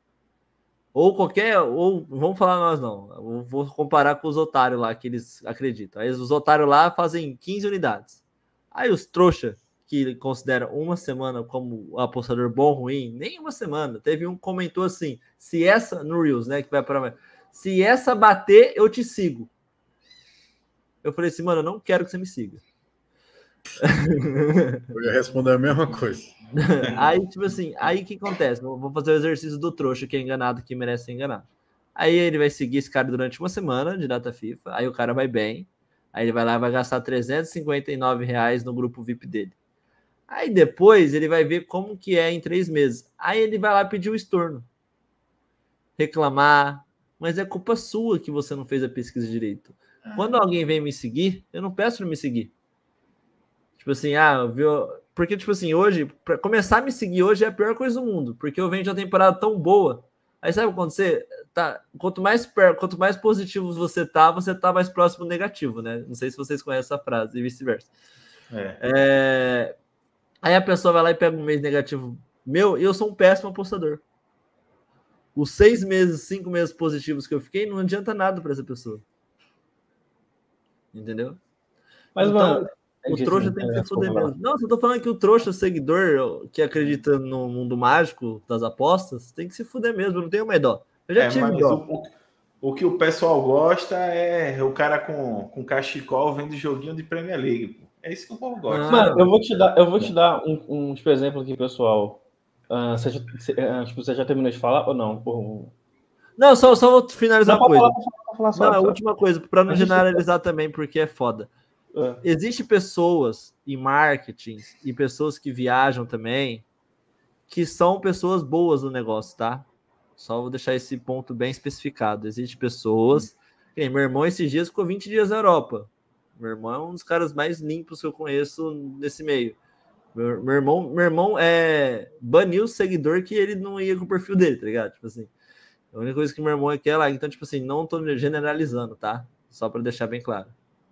Ou qualquer, ou vamos falar nós não, eu vou comparar com os otários lá que eles acreditam. Aí os otários lá fazem quinze unidades. Aí os trouxa que consideram uma semana como apostador bom ou ruim, nem uma semana. Teve um que comentou assim, se essa, no Reels, né, que vai para se essa bater, eu te sigo. Eu falei assim, mano, eu não quero que você me siga. Eu ia responder a mesma coisa. Aí, tipo assim, aí o que acontece? Vou fazer o exercício do trouxa que é enganado, que merece ser enganado. Aí ele vai seguir esse cara durante uma semana de data FIFA, aí o cara vai bem, aí ele vai lá e vai gastar trezentos e cinquenta e nove reais no grupo V I P dele. Aí depois ele vai ver como que é em três meses. Aí ele vai lá pedir o estorno. Reclamar, mas é culpa sua que você não fez a pesquisa direito. Quando alguém vem me seguir, eu não peço para me seguir. Tipo assim, ah, viu? Porque, tipo assim, hoje, para começar a me seguir hoje é a pior coisa do mundo, porque eu venho de uma temporada tão boa. Aí sabe quando você tá, quanto mais per... quanto mais positivo você tá, você tá mais próximo do negativo, né? Não sei se vocês conhecem essa frase e vice-versa. É. É... Aí a pessoa vai lá e pega um mês negativo meu, e eu sou um péssimo apostador. Os seis meses, cinco meses positivos que eu fiquei, não adianta nada para essa pessoa. Entendeu? Mas, então, mano, o trouxa tem que se fuder mesmo. Não, eu tô falando que o trouxa seguidor que acredita no mundo mágico das apostas tem que se fuder mesmo, eu não tenho mais dó. Eu já é, tive mas dó. O, o que o pessoal gosta é o cara com, com cachecol vendo joguinho de Premier League. É isso que o povo gosta. Ah, mano, eu vou te dar, eu vou te dar um, um tipo, exemplo aqui, pessoal. Uh, você, já, você, uh, tipo, você já terminou de falar ou não? Por... Não, só, só vou finalizar uma coisa. Falar, falar, falar, não, a última coisa, para não generalizar também, porque é foda. É. Existem pessoas em marketing e pessoas que viajam também que são pessoas boas no negócio, tá? Só vou deixar esse ponto bem especificado. Existem pessoas... Hum. Meu irmão esses dias ficou vinte dias na Europa. Meu irmão é um dos caras mais limpos que eu conheço nesse meio. Meu, meu irmão, meu irmão é, baniu o seguidor que ele não ia com o perfil dele, tá ligado? Tipo assim, a única coisa que meu irmão é que é lá. Então, tipo assim, não tô generalizando, tá? Só para deixar bem claro.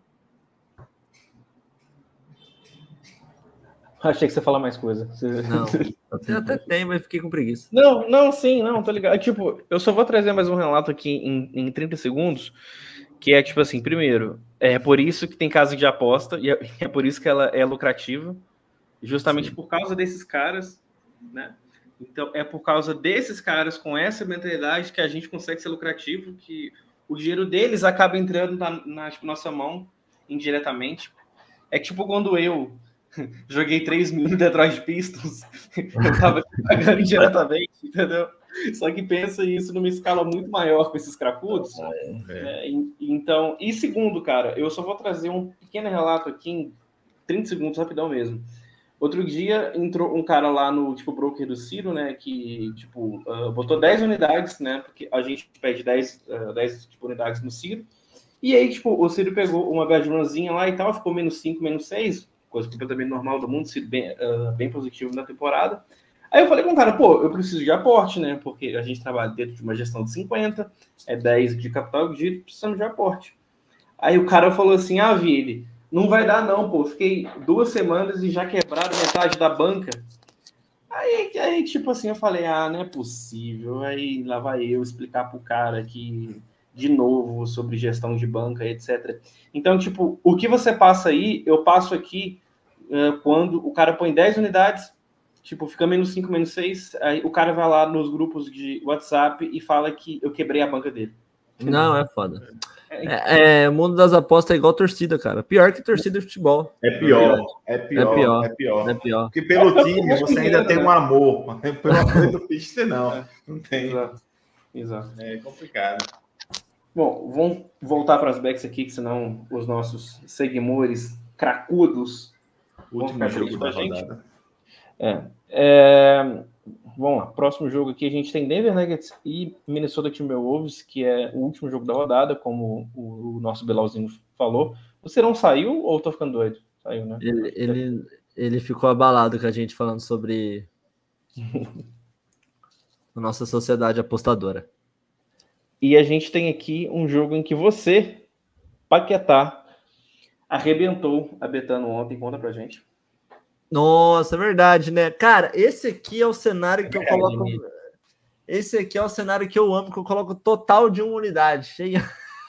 Achei que você ia falar mais coisa. Você... Não, eu até tem, mas fiquei com preguiça. Não, não, sim, não, tô ligado. Tipo, eu só vou trazer mais um relato aqui em, em trinta segundos, que é tipo assim, primeiro, é por isso que tem casa de aposta, e é, é por isso que ela é lucrativa, justamente Sim. por causa desses caras, né? Então, é por causa desses caras com essa mentalidade que a gente consegue ser lucrativo, que o dinheiro deles acaba entrando na, na tipo, nossa mão indiretamente. É tipo quando eu joguei três mil no Detroit Pistons, eu tava pagando indiretamente, entendeu? Só que pensa isso numa escala muito maior com esses cracudos. É. É, então, e segundo, cara, eu só vou trazer um pequeno relato aqui em trinta segundos, rapidão mesmo. Outro dia entrou um cara lá no tipo broker do Ciro, né, que tipo uh, botou dez unidades, né, porque a gente pede dez, uh, dez tipo, unidades no Ciro. E aí, tipo, o Ciro pegou uma gajunazinha lá e tal, ficou menos cinco, menos seis, coisa completamente normal do mundo, Ciro bem, uh, bem positivo na temporada. Aí eu falei com o cara, pô, eu preciso de aporte, né, porque a gente trabalha dentro de uma gestão de cinquenta, é dez de capital de giro, precisamos de aporte. Aí o cara falou assim, ah, Vili, não vai dar não, pô, fiquei duas semanas e já quebraram metade da banca. Aí, aí, tipo assim, eu falei, ah, não é possível. Aí lá vai eu explicar pro cara que, de novo, sobre gestão de banca, etcétera. Então, tipo, o que você passa aí, eu passo aqui uh, quando o cara põe dez unidades, tipo, fica menos cinco, menos seis, aí o cara vai lá nos grupos de WhatsApp e fala que eu quebrei a banca dele. Não, é foda. É, é, o mundo das apostas é igual torcida, cara. Pior que torcida de futebol. É pior, é pior, é pior. É pior. É pior. Porque pelo time você ainda tem um amor. Pelo amor do pista, não. Não tem. Exato. Exato. É complicado. Bom, vamos voltar para as backs aqui, que senão os nossos seguidores cracudos vão ficar jogo da rodada. É. é... Vamos lá, próximo jogo aqui a gente tem Denver Nuggets e Minnesota Timberwolves, que é o último jogo da rodada, como o, o nosso Belalzinho falou. Você não saiu ou tô ficando doido? Saiu, né? Ele, ele, ele ficou abalado com a gente falando sobre a nossa sociedade apostadora. E a gente tem aqui um jogo em que você, Paquetá, arrebentou a Betano ontem. Conta pra gente. Nossa, é verdade, né? Cara, esse aqui é o cenário que eu coloco... Esse aqui é o cenário que eu amo, que eu coloco total de uma unidade, cheia.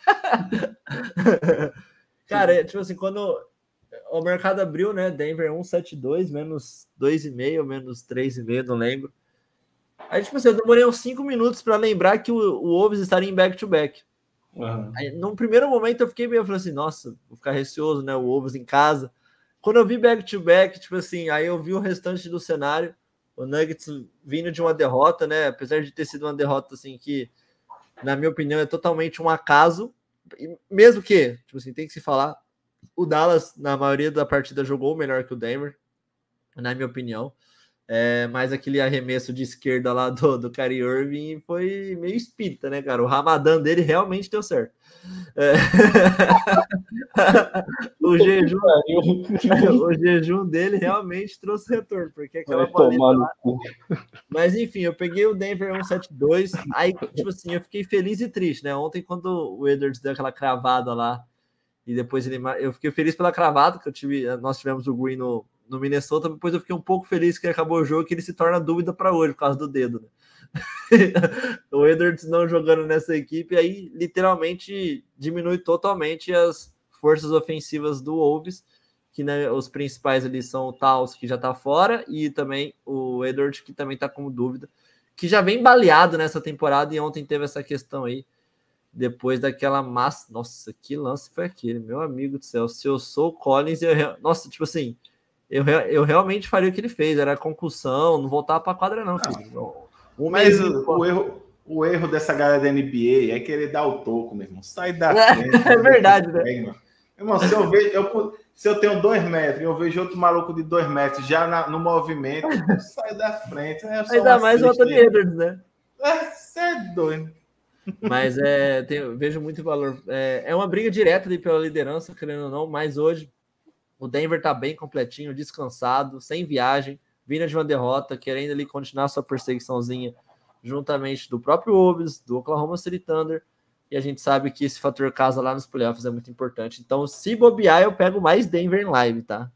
Cara, é, tipo assim, quando o mercado abriu, né? Denver um sete dois, menos dois e meio, menos três e meio, não lembro. Aí, tipo assim, eu demorei uns cinco minutos para lembrar que o, o Wolves estaria em back-to-back. Uhum. Aí, num primeiro momento, eu fiquei meio, eu falei assim, nossa, vou ficar receoso, né? O Wolves em casa. Quando eu vi back-to-back, tipo assim, aí eu vi o restante do cenário, o Nuggets vindo de uma derrota, né? Apesar de ter sido uma derrota, assim, que, na minha opinião, é totalmente um acaso. Mesmo que, tipo assim, tem que se falar, o Dallas, na maioria da partida, jogou melhor que o Denver, na minha opinião. É, mas aquele arremesso de esquerda lá do, do Kyrie Irving foi meio espírita, né, cara? O Ramadã dele realmente deu certo. É... o, jejum, o jejum dele realmente trouxe retorno, porque aquela bolinha lá... Mas enfim, eu peguei o Denver um sete dois, aí, tipo assim, eu fiquei feliz e triste, né? Ontem, quando o Edwards deu aquela cravada lá, e depois ele... Eu fiquei feliz pela cravada, que eu tive... nós tivemos o Green no... no Minnesota, depois eu fiquei um pouco feliz que acabou o jogo, que ele se torna dúvida para hoje, por causa do dedo, né? O Edwards não jogando nessa equipe, aí literalmente diminui totalmente as forças ofensivas do Wolves, que, né, os principais ali são o Taus, que já tá fora, e também o Edwards, que também tá como dúvida, que já vem baleado nessa temporada, e ontem teve essa questão aí, depois daquela massa... Nossa, que lance foi aquele, meu amigo do céu, se eu sou o Collins, eu... nossa, tipo assim, Eu, eu realmente faria o que ele fez, era concussão, não voltava para a quadra não, filho. Um Mas o, o, erro, o erro dessa galera da N B A é querer dar o toco, meu irmão. Sai da frente. É verdade, né? Irmão, se eu vejo, eu, se eu tenho dois metros e eu vejo outro maluco de dois metros já na, no movimento, eu saio da frente. Né? Ainda mais o Anthony Edwards, né? Você é doido. Mas é, tem, vejo muito valor. É, é uma briga direta ali pela liderança, querendo ou não, mas hoje o Denver tá bem completinho, descansado, sem viagem, vindo de uma derrota, querendo ali continuar sua perseguiçãozinha juntamente do próprio Wolves, do Oklahoma City Thunder, e a gente sabe que esse fator casa lá nos playoffs é muito importante. Então, se bobear, eu pego mais Denver em live, tá?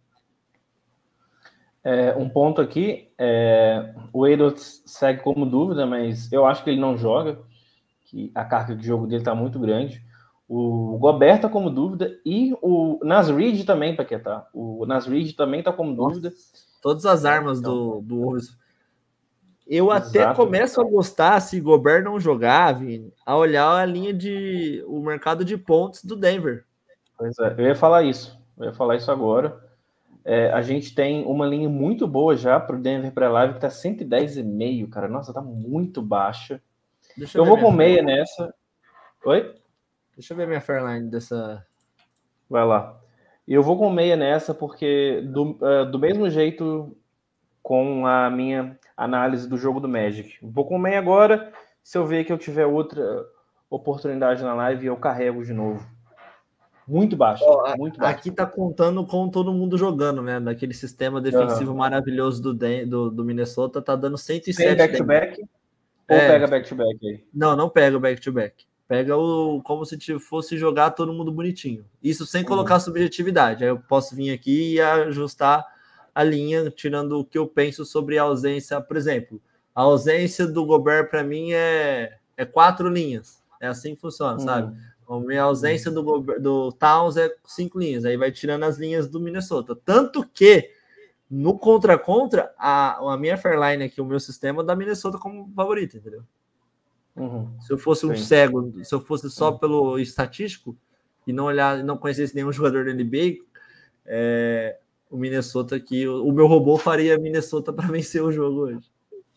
É, um ponto aqui, é, o Edwards segue como dúvida, mas eu acho que ele não joga, que a carga de jogo dele tá muito grande. O Gobert tá como dúvida e o Naz Reid também, Paquetá. O Naz Reid também tá como dúvida. Todas as armas então, do, do Wolves. Eu exato. Até começo a gostar, se Gobert não jogar, Vini, a olhar a linha de... o mercado de pontos do Denver. Pois é, eu ia falar isso. Eu ia falar isso agora. É, a gente tem uma linha muito boa já pro Denver pré-live, que tá cento e dez e meio, cara. Nossa, tá muito baixa. Deixa eu eu vou com meia fairline. Nessa. Oi? Deixa eu ver minha fairline dessa... Vai lá. Eu vou com meia nessa, porque do, uh, do mesmo jeito com a minha análise do jogo do Magic. Vou com meia agora. Se eu ver que eu tiver outra oportunidade na live, eu carrego de novo. Muito baixo, oh, muito baixo. Aqui tá contando com todo mundo jogando, né? Naquele sistema defensivo uhum. maravilhoso do, do, do Minnesota, tá dando cento e sete. Tem back-to-back? Ou é, pega back-to-back aí? Não, não pega o back-to-back. Pega o como se fosse jogar todo mundo bonitinho. Isso sem colocar uhum. subjetividade. Aí eu posso vir aqui e ajustar a linha, tirando o que eu penso sobre a ausência. Por exemplo, a ausência do Gobert para mim é, é quatro linhas. É assim que funciona, uhum. sabe? A minha ausência uhum. do, do Towns é cinco linhas. Aí vai tirando as linhas do Minnesota. Tanto que no contra-contra, a, a minha fairline aqui, o meu sistema da Minnesota como favorito, entendeu? Uhum. Se eu fosse um Sim. cego, se eu fosse só uhum. pelo estatístico e não olhar, não conhecesse nenhum jogador da N B A, é, o Minnesota aqui, o, o meu robô faria Minnesota para vencer o jogo hoje.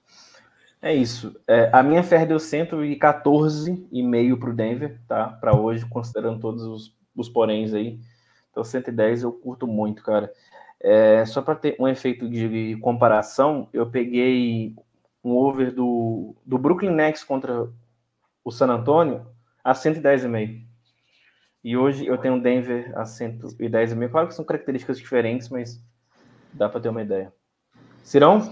É isso. É, a minha Fer deu cento e quatorze e meio para o Denver, tá? Para hoje, considerando todos os, os poréns aí. Então, cento e dez eu curto muito, cara. É, só para ter um efeito de comparação, eu peguei um over do, do Brooklyn Nets contra o San Antonio a cento e dez e meio. E hoje eu tenho Denver a cento e dez e meio. Claro que são características diferentes, mas dá para ter uma ideia. Cirão?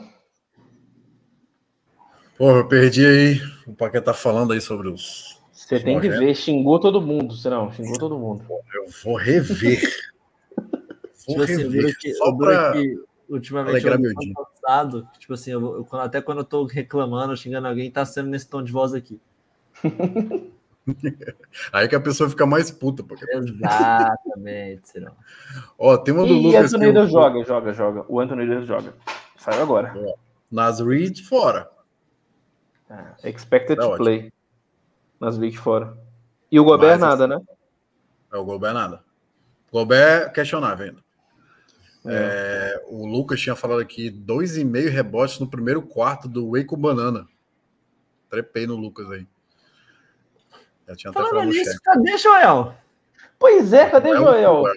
Pô, eu perdi aí. O Paquetá tá falando aí sobre os... Você tem que ver. Xingou todo mundo, Cirão. Xingou todo mundo. Eu vou rever. Vou tipo rever. Assim, que, só pra... que, ultimamente, eu meu passado, tipo assim, eu, eu, até quando eu tô reclamando, xingando alguém, tá sendo nesse tom de voz aqui. Aí que a pessoa fica mais puta. Porque... Exatamente, Cirão. Ó, tem uma do e Lucas. E Anthony Davis eu... joga, joga, joga. O Anthony Davis joga. Saiu agora. Naz Reid fora. Ah, expected tá to ótimo. Play. Naz Reid fora. E o Gobert Mas, nada, né? É, o Gobert nada. O Gobert questionável ainda. É. É, o Lucas tinha falado aqui dois e meio rebotes no primeiro quarto do Waco Banana. Trepei no Lucas aí. Já tinha até falando falado nisso, cadê Joel? Pois é, cadê Joel? Joel?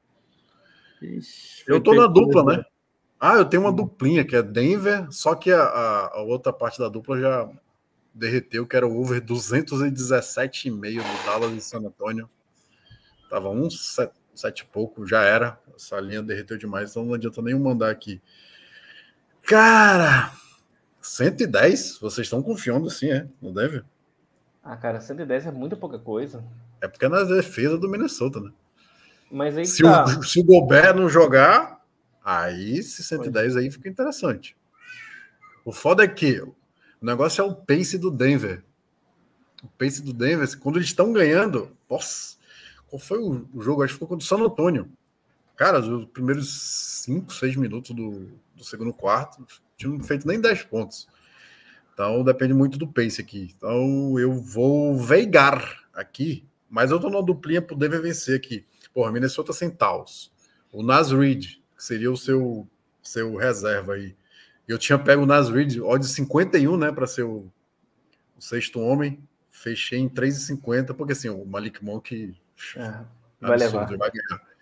Ixi, eu tô na dupla, né? Ah, eu tenho uma duplinha, que é Denver, só que a, a, a outra parte da dupla já derreteu, que era o over duzentos e dezessete e meio do Dallas e San Antonio. Tava um sete e pouco, já era. Essa linha derreteu demais, então não adianta nem mandar aqui. Cara, cento e dez? Vocês estão confiando assim, é? No Denver? Ah, cara, cento e dez é muita pouca coisa. É porque é na defesa do Minnesota, né? Mas aí se, tá. o, se o Gobert não jogar, aí esse cento e dez aí fica interessante. O foda é que o negócio é o pace do Denver. O pace do Denver, quando eles estão ganhando, nossa, qual foi o, o jogo? Acho que foi contra o San Antonio. Cara, os primeiros cinco, seis minutos do, do segundo quarto, tinham feito nem dez pontos. Então depende muito do pace aqui. Então eu vou veigar aqui, mas eu tô numa duplinha pro Denver vencer aqui. Porra, Minnesota sem Towns. O Naz Reid, que seria o seu, seu reserva aí. Eu tinha pego o Naz Reid, odd cinquenta e um, né, para ser o, o sexto homem. Fechei em três e cinquenta, porque assim, o Malik Monk é, vai levar. Vai ganhar.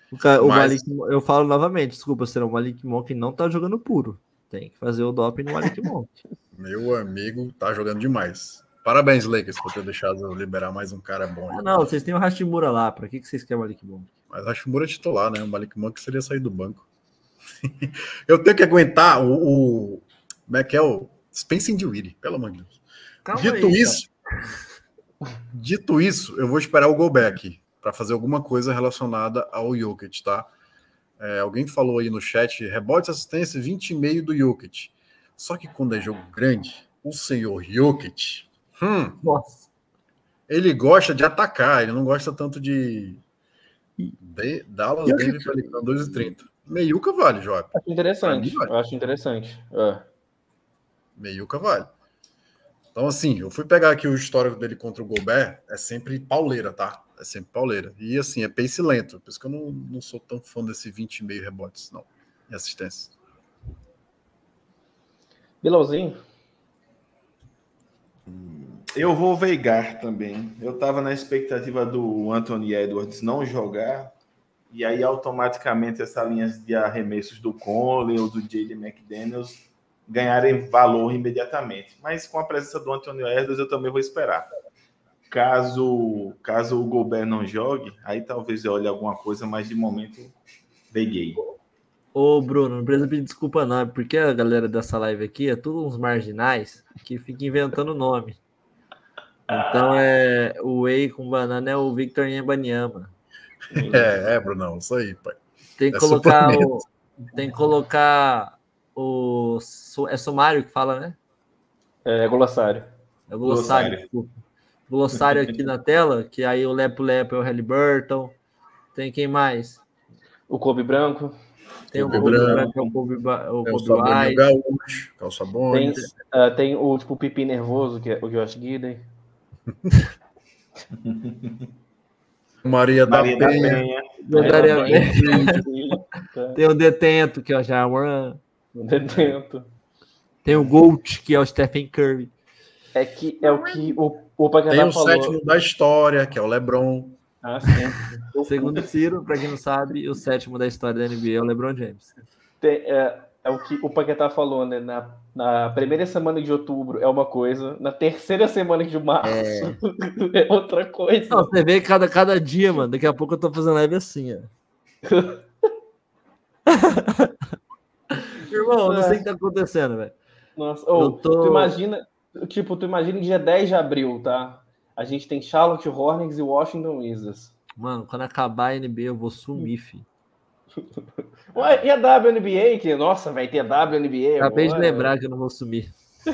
O, cara, o Mas- Malik, eu falo novamente, desculpa, será o Malik Monk não tá jogando puro. Tem que fazer o doping no Malik Monk. Meu amigo tá jogando demais. Parabéns, Lakers, por ter deixado eu liberar mais um cara bom. Ah, aí. não, vocês têm o Hashimura lá. Pra que, que vocês querem o Malik Monk? Mas acho que o Mura é titular, né? O Malik Monk seria sair do banco. Eu tenho que aguentar o, o. Como é que é o. Spencer Dinwiddie, pelo amor de Deus. Calma Dito aí, isso, dito isso, eu vou esperar o Gobert aqui para fazer alguma coisa relacionada ao Jokic, tá? É, alguém falou aí no chat, rebote, assistência, vinte e meio do Jokic. Só que quando é jogo grande, o senhor Jokic, hum, Nossa. ele gosta de atacar, ele não gosta tanto de, de Dallas, Jokic- Denver, Pelicans, dois e trinta. Meiuca vale, Joab. Acho interessante. Pra mim, vai. Eu acho interessante. É. Meiuca vale. Então, assim, eu fui pegar aqui o histórico dele contra o Gobert, é sempre pauleira, tá? É sempre pauleira. E, assim, é pace lento. Por isso que eu não, não sou tão fã desse vinte e meio rebotes, não. E assistência. Bilauzinho? Eu vou Veigar também. Eu estava na expectativa do Anthony Edwards não jogar, e aí automaticamente essas linhas de arremessos do Conley ou do Jaden McDaniels ganharem valor imediatamente. Mas com a presença do Anthony Edwards eu também vou esperar. Caso, caso o Gobert não jogue, aí talvez eu olhe alguma coisa, mas de momento peguei. Ô, Bruno, não precisa pedir desculpa não, é porque a galera dessa live aqui é tudo uns marginais que fica inventando nome. Então é o Whey com banana é o Victor Wembanyama. É, é, Brunão, isso aí, pai. Tem que É colocar suplemento. o tem que colocar o é sumário que fala, né? É, Golossário. É o glossário, Glossário. desculpa. Glossário aqui na tela, que aí o Lepo Lepo é o Halliburton. Tem quem mais? O Kobe Branco. Tem o Kobe Kobe Branco. Branco, é o Kobe, Ba- o Tem o Kobe Saboninho White. Gaúcho, que é o Sabonis. Tem, ah, tem o tipo Pipi Nervoso, que é o Josh Giddey. Maria, Maria da da Penha. Penha. Daria Tá bem. Tem o Detento, que é o Jamoran. Detento. Tem o Gold, que é o Stephen Curry. É que é o que o, o Paquetá Tem o falou. sétimo da história, que é o LeBron. Ah, sim. Segundo Ciro, para quem não sabe, o sétimo da história da N B A é o LeBron James. Tem, é, é o que o Paquetá falou, né? Na, na primeira semana de outubro é uma coisa, na terceira semana de março é, é outra coisa. Não, você vê cada, cada dia, mano. Daqui a pouco eu tô fazendo live assim, ó. Irmão, eu não sei o que tá acontecendo, velho. Nossa, ô, Eu tô- tu imagina, tipo, tu imagina dia dez de abril, tá? A gente tem Charlotte Hornets e Washington Wizards. Mano, quando acabar a N B A, eu vou sumir, filho. Ué, e a W N B A? Que, nossa, vai ter W N B A Acabei de agora. lembrar que eu não vou sumir.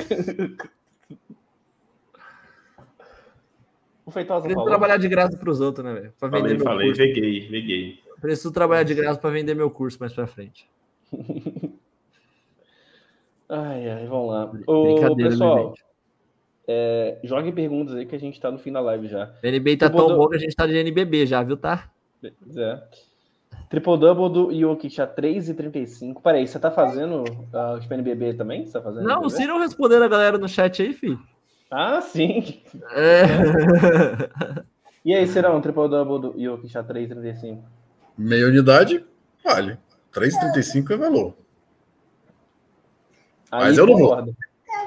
O Feitosa Preciso falou. trabalhar de graça pros outros, né, velho? Pra vender Falei, meu falei, curso. peguei, peguei. Preciso trabalhar de graça pra vender meu curso mais pra frente. Ai, ai, vamos lá. Ô, Brincadeira, pessoal, né, gente? é, joguem perguntas aí que a gente tá no fim da live já. O N B A tá Triple tão du- bom que a gente tá de N B B já, viu, tá? Pois é. Triple-double do Jokic a três e trinta e cinco. Peraí, você tá fazendo uh, tipo N B B também? Você tá fazendo Não, N B B? o Ciro respondendo a galera no chat aí, filho. Ah, sim. É. E aí, Cirão, triple-double do Jokic a três e trinta e cinco? Meia unidade, vale. três e trinta e cinco é valor. Aí, Mas eu não vou. concordo.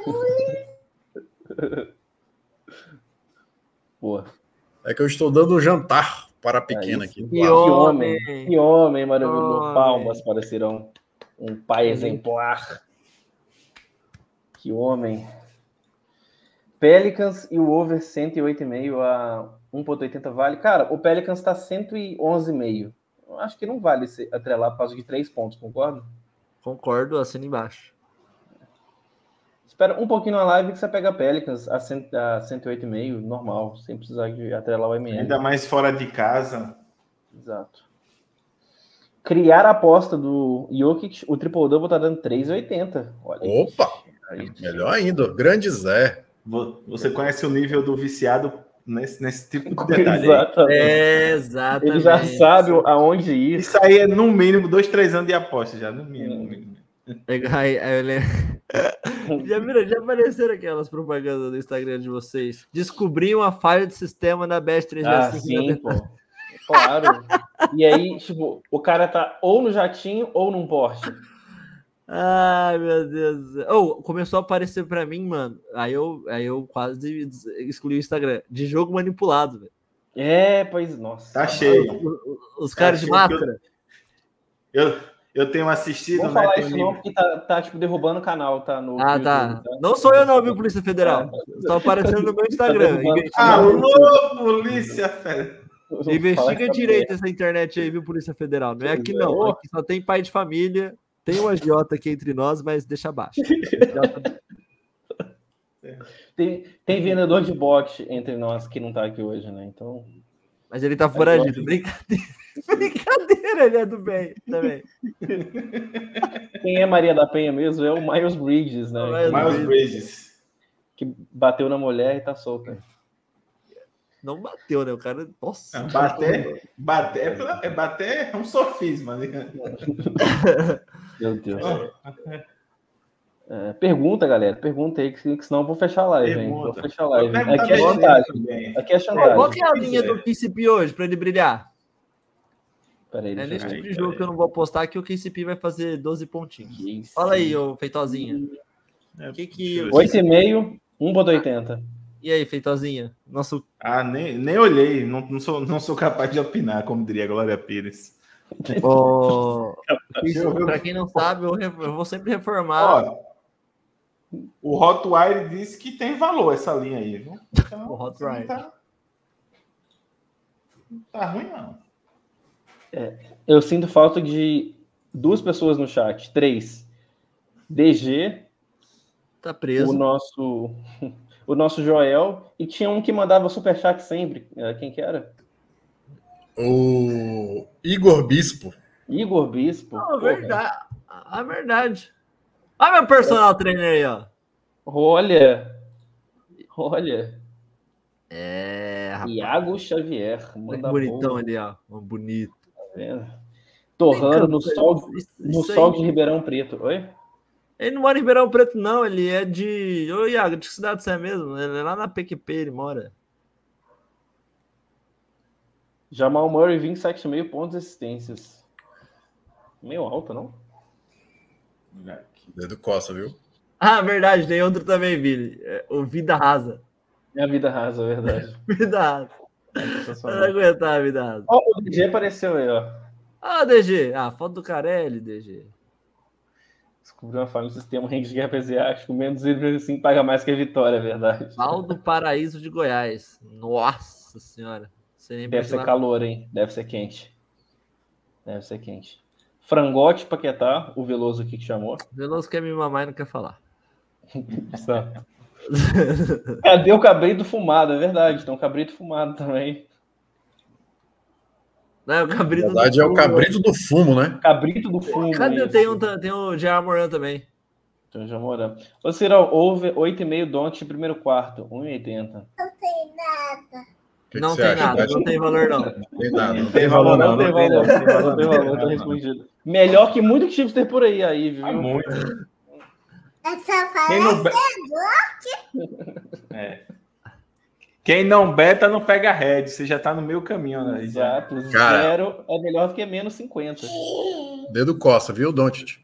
Boa. É que eu estou dando um jantar para a pequena Aí sim. aqui. Que Que homem. homem, que homem maravilhoso. Homem. Palmas para Cirão. Um pai exemplar. Que homem. Pelicans e o over cento e oito vírgula cinco a um ponto oitenta vale. Cara, o Pelicans está cento e onze vírgula cinco. Eu acho que não vale se atrelar por causa de três pontos, concorda? Concordo, assina embaixo. Espera um pouquinho na live que você pega Pelicans a, cento, a cento e oito vírgula cinco, normal, sem precisar de atrelar o M L. Ainda mais fora de casa. Exato. Criar a aposta do Jokic, o triple-double tá dando três e oitenta. Olha aí. Opa! Aí. Melhor ainda. Grande Zé. Vo- Você conhece o nível do viciado nesse, nesse tipo de detalhe. aí. Exatamente. É, exatamente. Ele já sabe aonde ir. Isso aí é no mínimo dois, três anos de aposta já, no mínimo. no mínimo. Aí, aí eu lembro. Já, viram, já apareceram aquelas propagandas do Instagram de vocês. Descobri uma falha de sistema na Best Ah, trezentos e sessenta. sim, pô. Claro. E aí, tipo, o cara tá ou no jatinho ou num Porsche. Ai, meu Deus do céu. Oh, começou a aparecer pra mim, mano. Aí eu, aí eu quase excluí o Instagram. De jogo manipulado, velho. É, pois, nossa. Tá cheio. Os, os Tá caras de cheio máscara. Eu, eu, eu tenho assistido, Não né? falar tem um isso livro- não, porque tá, tá, tipo, derrubando o canal, tá? No Ah, YouTube, tá. Não sou eu não, viu, Polícia Federal. Só aparecendo no meu Instagram. derrubando. Investiga, Alô, polícia, fera. investiga direito essa internet aí, viu, Polícia Federal. Não é aqui não. Aqui só tem pai de família. Tem um agiota aqui entre nós, mas deixa abaixo. Tem, tem vendedor de bote entre nós que não tá aqui hoje, né? Então. Mas ele tá foragido. Brincadeira. Brincadeira, ele é do bem também. Quem é Maria da Penha mesmo é o Miles Bridges, né? Miles Miles Bridges. Que bateu na mulher e tá solto. Né? Não bateu, né? O cara. Nossa. Não, bater, bater, é, pela- é bater é um sofisma, né? Meu Deus. É, pergunta, galera. Pergunta aí, que, que senão eu vou fechar a live, hein? Vou Pergunta. fechar a live. Pergunta Aqui é bem chantagem. também. Aqui é chantagem. Qual que é a linha do K C P hoje pra ele brilhar? Peraí, É deixa eu nesse ver. tipo de Aí, jogo aí. que eu não vou postar que o K C P vai fazer doze pontinhos. Que isso. Fala aí, ô Feitozinha. É, Que que- deixa eu ver. oito e meio, um ponto oitenta. E aí, Feitozinha? Nosso. Ah, nem, nem olhei. Não, não, sou, não sou capaz de opinar, como diria a Glória Pires. Oh, Deixa eu ver o pra que- quem não sabe, eu, re- eu vou sempre reformar. Ó, o Hotwire disse que tem valor essa linha aí, viu? Então, O Hotwire. não tá, não tá ruim, não. Eu sinto falta de duas pessoas no chat. Três. D G, Tá preso. o nosso, o nosso Joel, e tinha um que mandava superchat sempre. É, quem que era? O Igor Bispo. Igor Bispo. Ah, Porra. verdade. A verdade. Olha meu personal trainer aí, ó. Olha. Olha. É, rapaz. Iago Xavier. Olha que Manda bonitão boa, ali, ó. Um bonito. tá vendo? Torrando no sol, Isso- no isso sol aí. de Ribeirão Preto. Oi? Ele não mora em Ribeirão Preto, não. Ele é de. Ô, Iago, de que cidade você é mesmo? Ele é lá na P Q P, ele mora. Jamal Murray, vinte e sete vírgula cinco pontos e assistências. Meio alto, não? Dedo Costa, viu? Ah, verdade, tem outro também, Vili. É, o Vida Rasa. Minha vida rasa, é verdade. Vida Rasa. Eu não Sensacional. aguentar a Vida Rasa. Ó, o D G apareceu aí, ó. Ah, D G. Ah, foto do Carelli, D G. Descobriu uma falha no sistema range de R P Z. Acho que o menos assim paga mais que a vitória, é verdade. Pau do Paraíso de Goiás. Nossa senhora. Você nem Deve ser imaginar. calor, hein? Deve ser quente. Deve ser quente. Frangote Paquetá, o Veloso aqui que chamou. Veloso quer me mamar e não quer falar. Cadê o cabrito fumado? É verdade, tem um cabrito fumado também. Não, é o Na cabrito verdade, é o fumo. cabrito do fumo, né? Cabrito do fumo. Cadê? isso. Tem, um, tem o Gerard Moran também. Então, já moramos. Ô, Cirão, over oito e meio Don't primeiro quarto, um e oitenta. O que não que você tem acha, nada, Tati? não tem valor, não. Não tem nada. Não tem valor, não. Não tem valor, não tem valor, não tem valor, tá não. respondido. Melhor que muito chipster por aí, aí, viu? Tá muito. Essa Quem não, be... é. Quem não beta não pega head. Você já tá no meio caminho, né? Já. Exato. Cara. Zero é melhor do que menos cinquenta. Dedo Costa, viu, Doncic?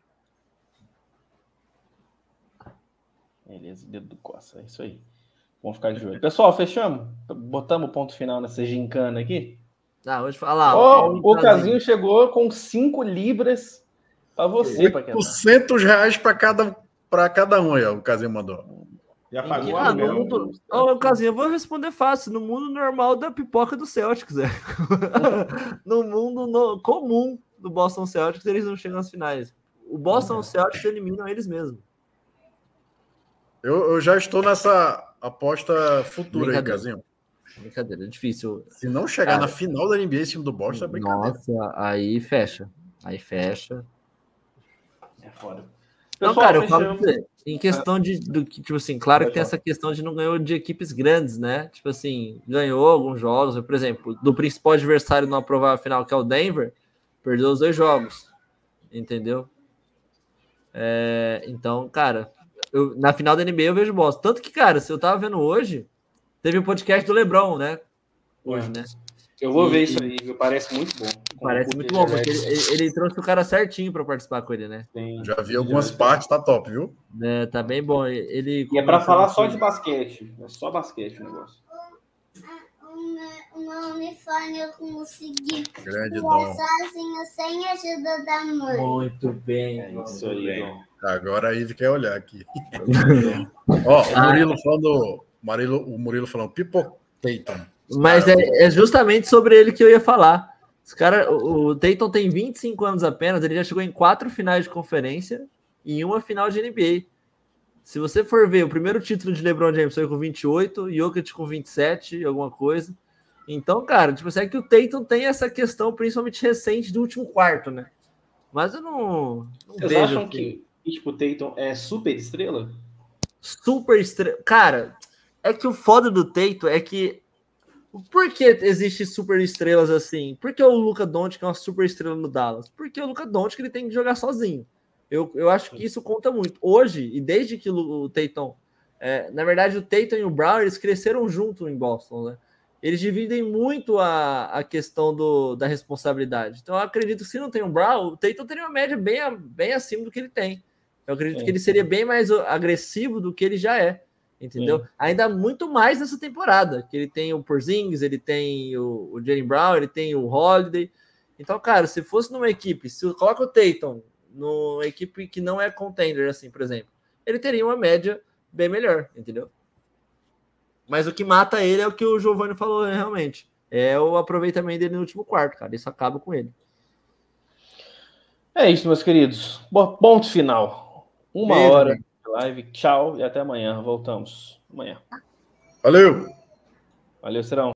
Beleza, dedo do Costa, é isso aí. Vamos ficar de olho. Pessoal, fechamos? Botamos o ponto final nessa gincana aqui? Ah, hoje falar. Ó, o Casinho chegou com cinco libras para você, Paquetá. oitocentos reais para cada, para cada um aí, ó, o Casinho mandou. Já pagou Ah, a no mundo... Ô, Casinho, eu vou responder fácil. No mundo normal da pipoca do Celtics, é. No mundo no... comum do Boston Celtics, eles não chegam às finais. O Boston Celtics eliminam eles mesmos. Eu, eu já estou nessa aposta futura aí, Brincadeira. Casinho. Brincadeira, é difícil. Se não chegar Cara, na final da N B A em cima do Boston, é brincadeira. Nossa, aí fecha. Aí fecha. É foda. Não, Pessoal, cara, eu falo fechamos. pra você, em questão de, do que, tipo assim, claro que tem essa questão de não ganhou de equipes grandes, né? Tipo assim, ganhou alguns jogos, por exemplo, do principal adversário não aprovar a final, que é o Denver, perdeu os dois jogos, entendeu? É, então, cara, eu, na final da N B A eu vejo Boston. Tanto que, cara, se eu tava vendo hoje, teve o podcast do LeBron, né? Hoje, né? Eu vou E- ver isso aí, viu? Parece muito bom. Parece Como muito o bom, Q G porque ele, ele- ele trouxe o cara certinho para participar com ele, né? tem- Já vi algumas partes, tá top, viu? É, tá bem bom. Ele E é pra comentou falar que- só de basquete. É só basquete o negócio. O meu, o meu uniforme eu consegui Grande criar dom. sozinho, sem a ajuda da mãe. Muito bem. É isso aí, Dom. Agora a Ivy quer olhar aqui. Ó, o Murilo falando. Murilo, o Murilo falando Pipo Tatum. Mas é, é justamente sobre ele que eu ia falar. Os cara, o, o Tatum tem vinte e cinco anos apenas, ele já chegou em quatro finais de conferência e em uma final de N B A. Se você for ver, o primeiro título de LeBron James foi com vinte e oito, Jokic com vinte e sete, alguma coisa. Então, cara, tipo, é que o Tatum tem essa questão, principalmente recente, do último quarto, né? Mas eu não, não Vocês vejo acham assim. que que, tipo, o Tatum é super estrela? Super estrela. Cara, é que o foda do Tatum é que por que existe super estrelas assim? Por que o Luka Doncic é uma super estrela no Dallas? Porque o Luka Doncic ele tem que jogar sozinho. Eu, eu acho que isso conta muito. Hoje, e desde que o Tatum... É, na verdade, o Tatum e o Brown, eles cresceram junto em Boston, né? Eles dividem muito a, a questão do, da responsabilidade. Então, eu acredito que se não tem um Brown, o Tatum teria uma média bem, bem acima do que ele tem. Eu acredito Sim. que ele seria bem mais agressivo do que ele já é. Entendeu? Sim. Ainda muito mais nessa temporada, que ele tem o Porzingis, ele tem o, o Jaylen Brown, ele tem o Holiday. Então, cara, se fosse numa equipe, se eu coloco o Tatum numa equipe que não é contender, assim, por exemplo, ele teria uma média bem melhor, entendeu? Mas o que mata ele é o que o Giovanni falou, realmente. É o aproveitamento dele no último quarto, cara. Isso acaba com ele. É isso, meus queridos. Bom, ponto final. Uma Beijo, hora amigo. de live. Tchau e até amanhã. Voltamos amanhã. Valeu! Valeu, Serão.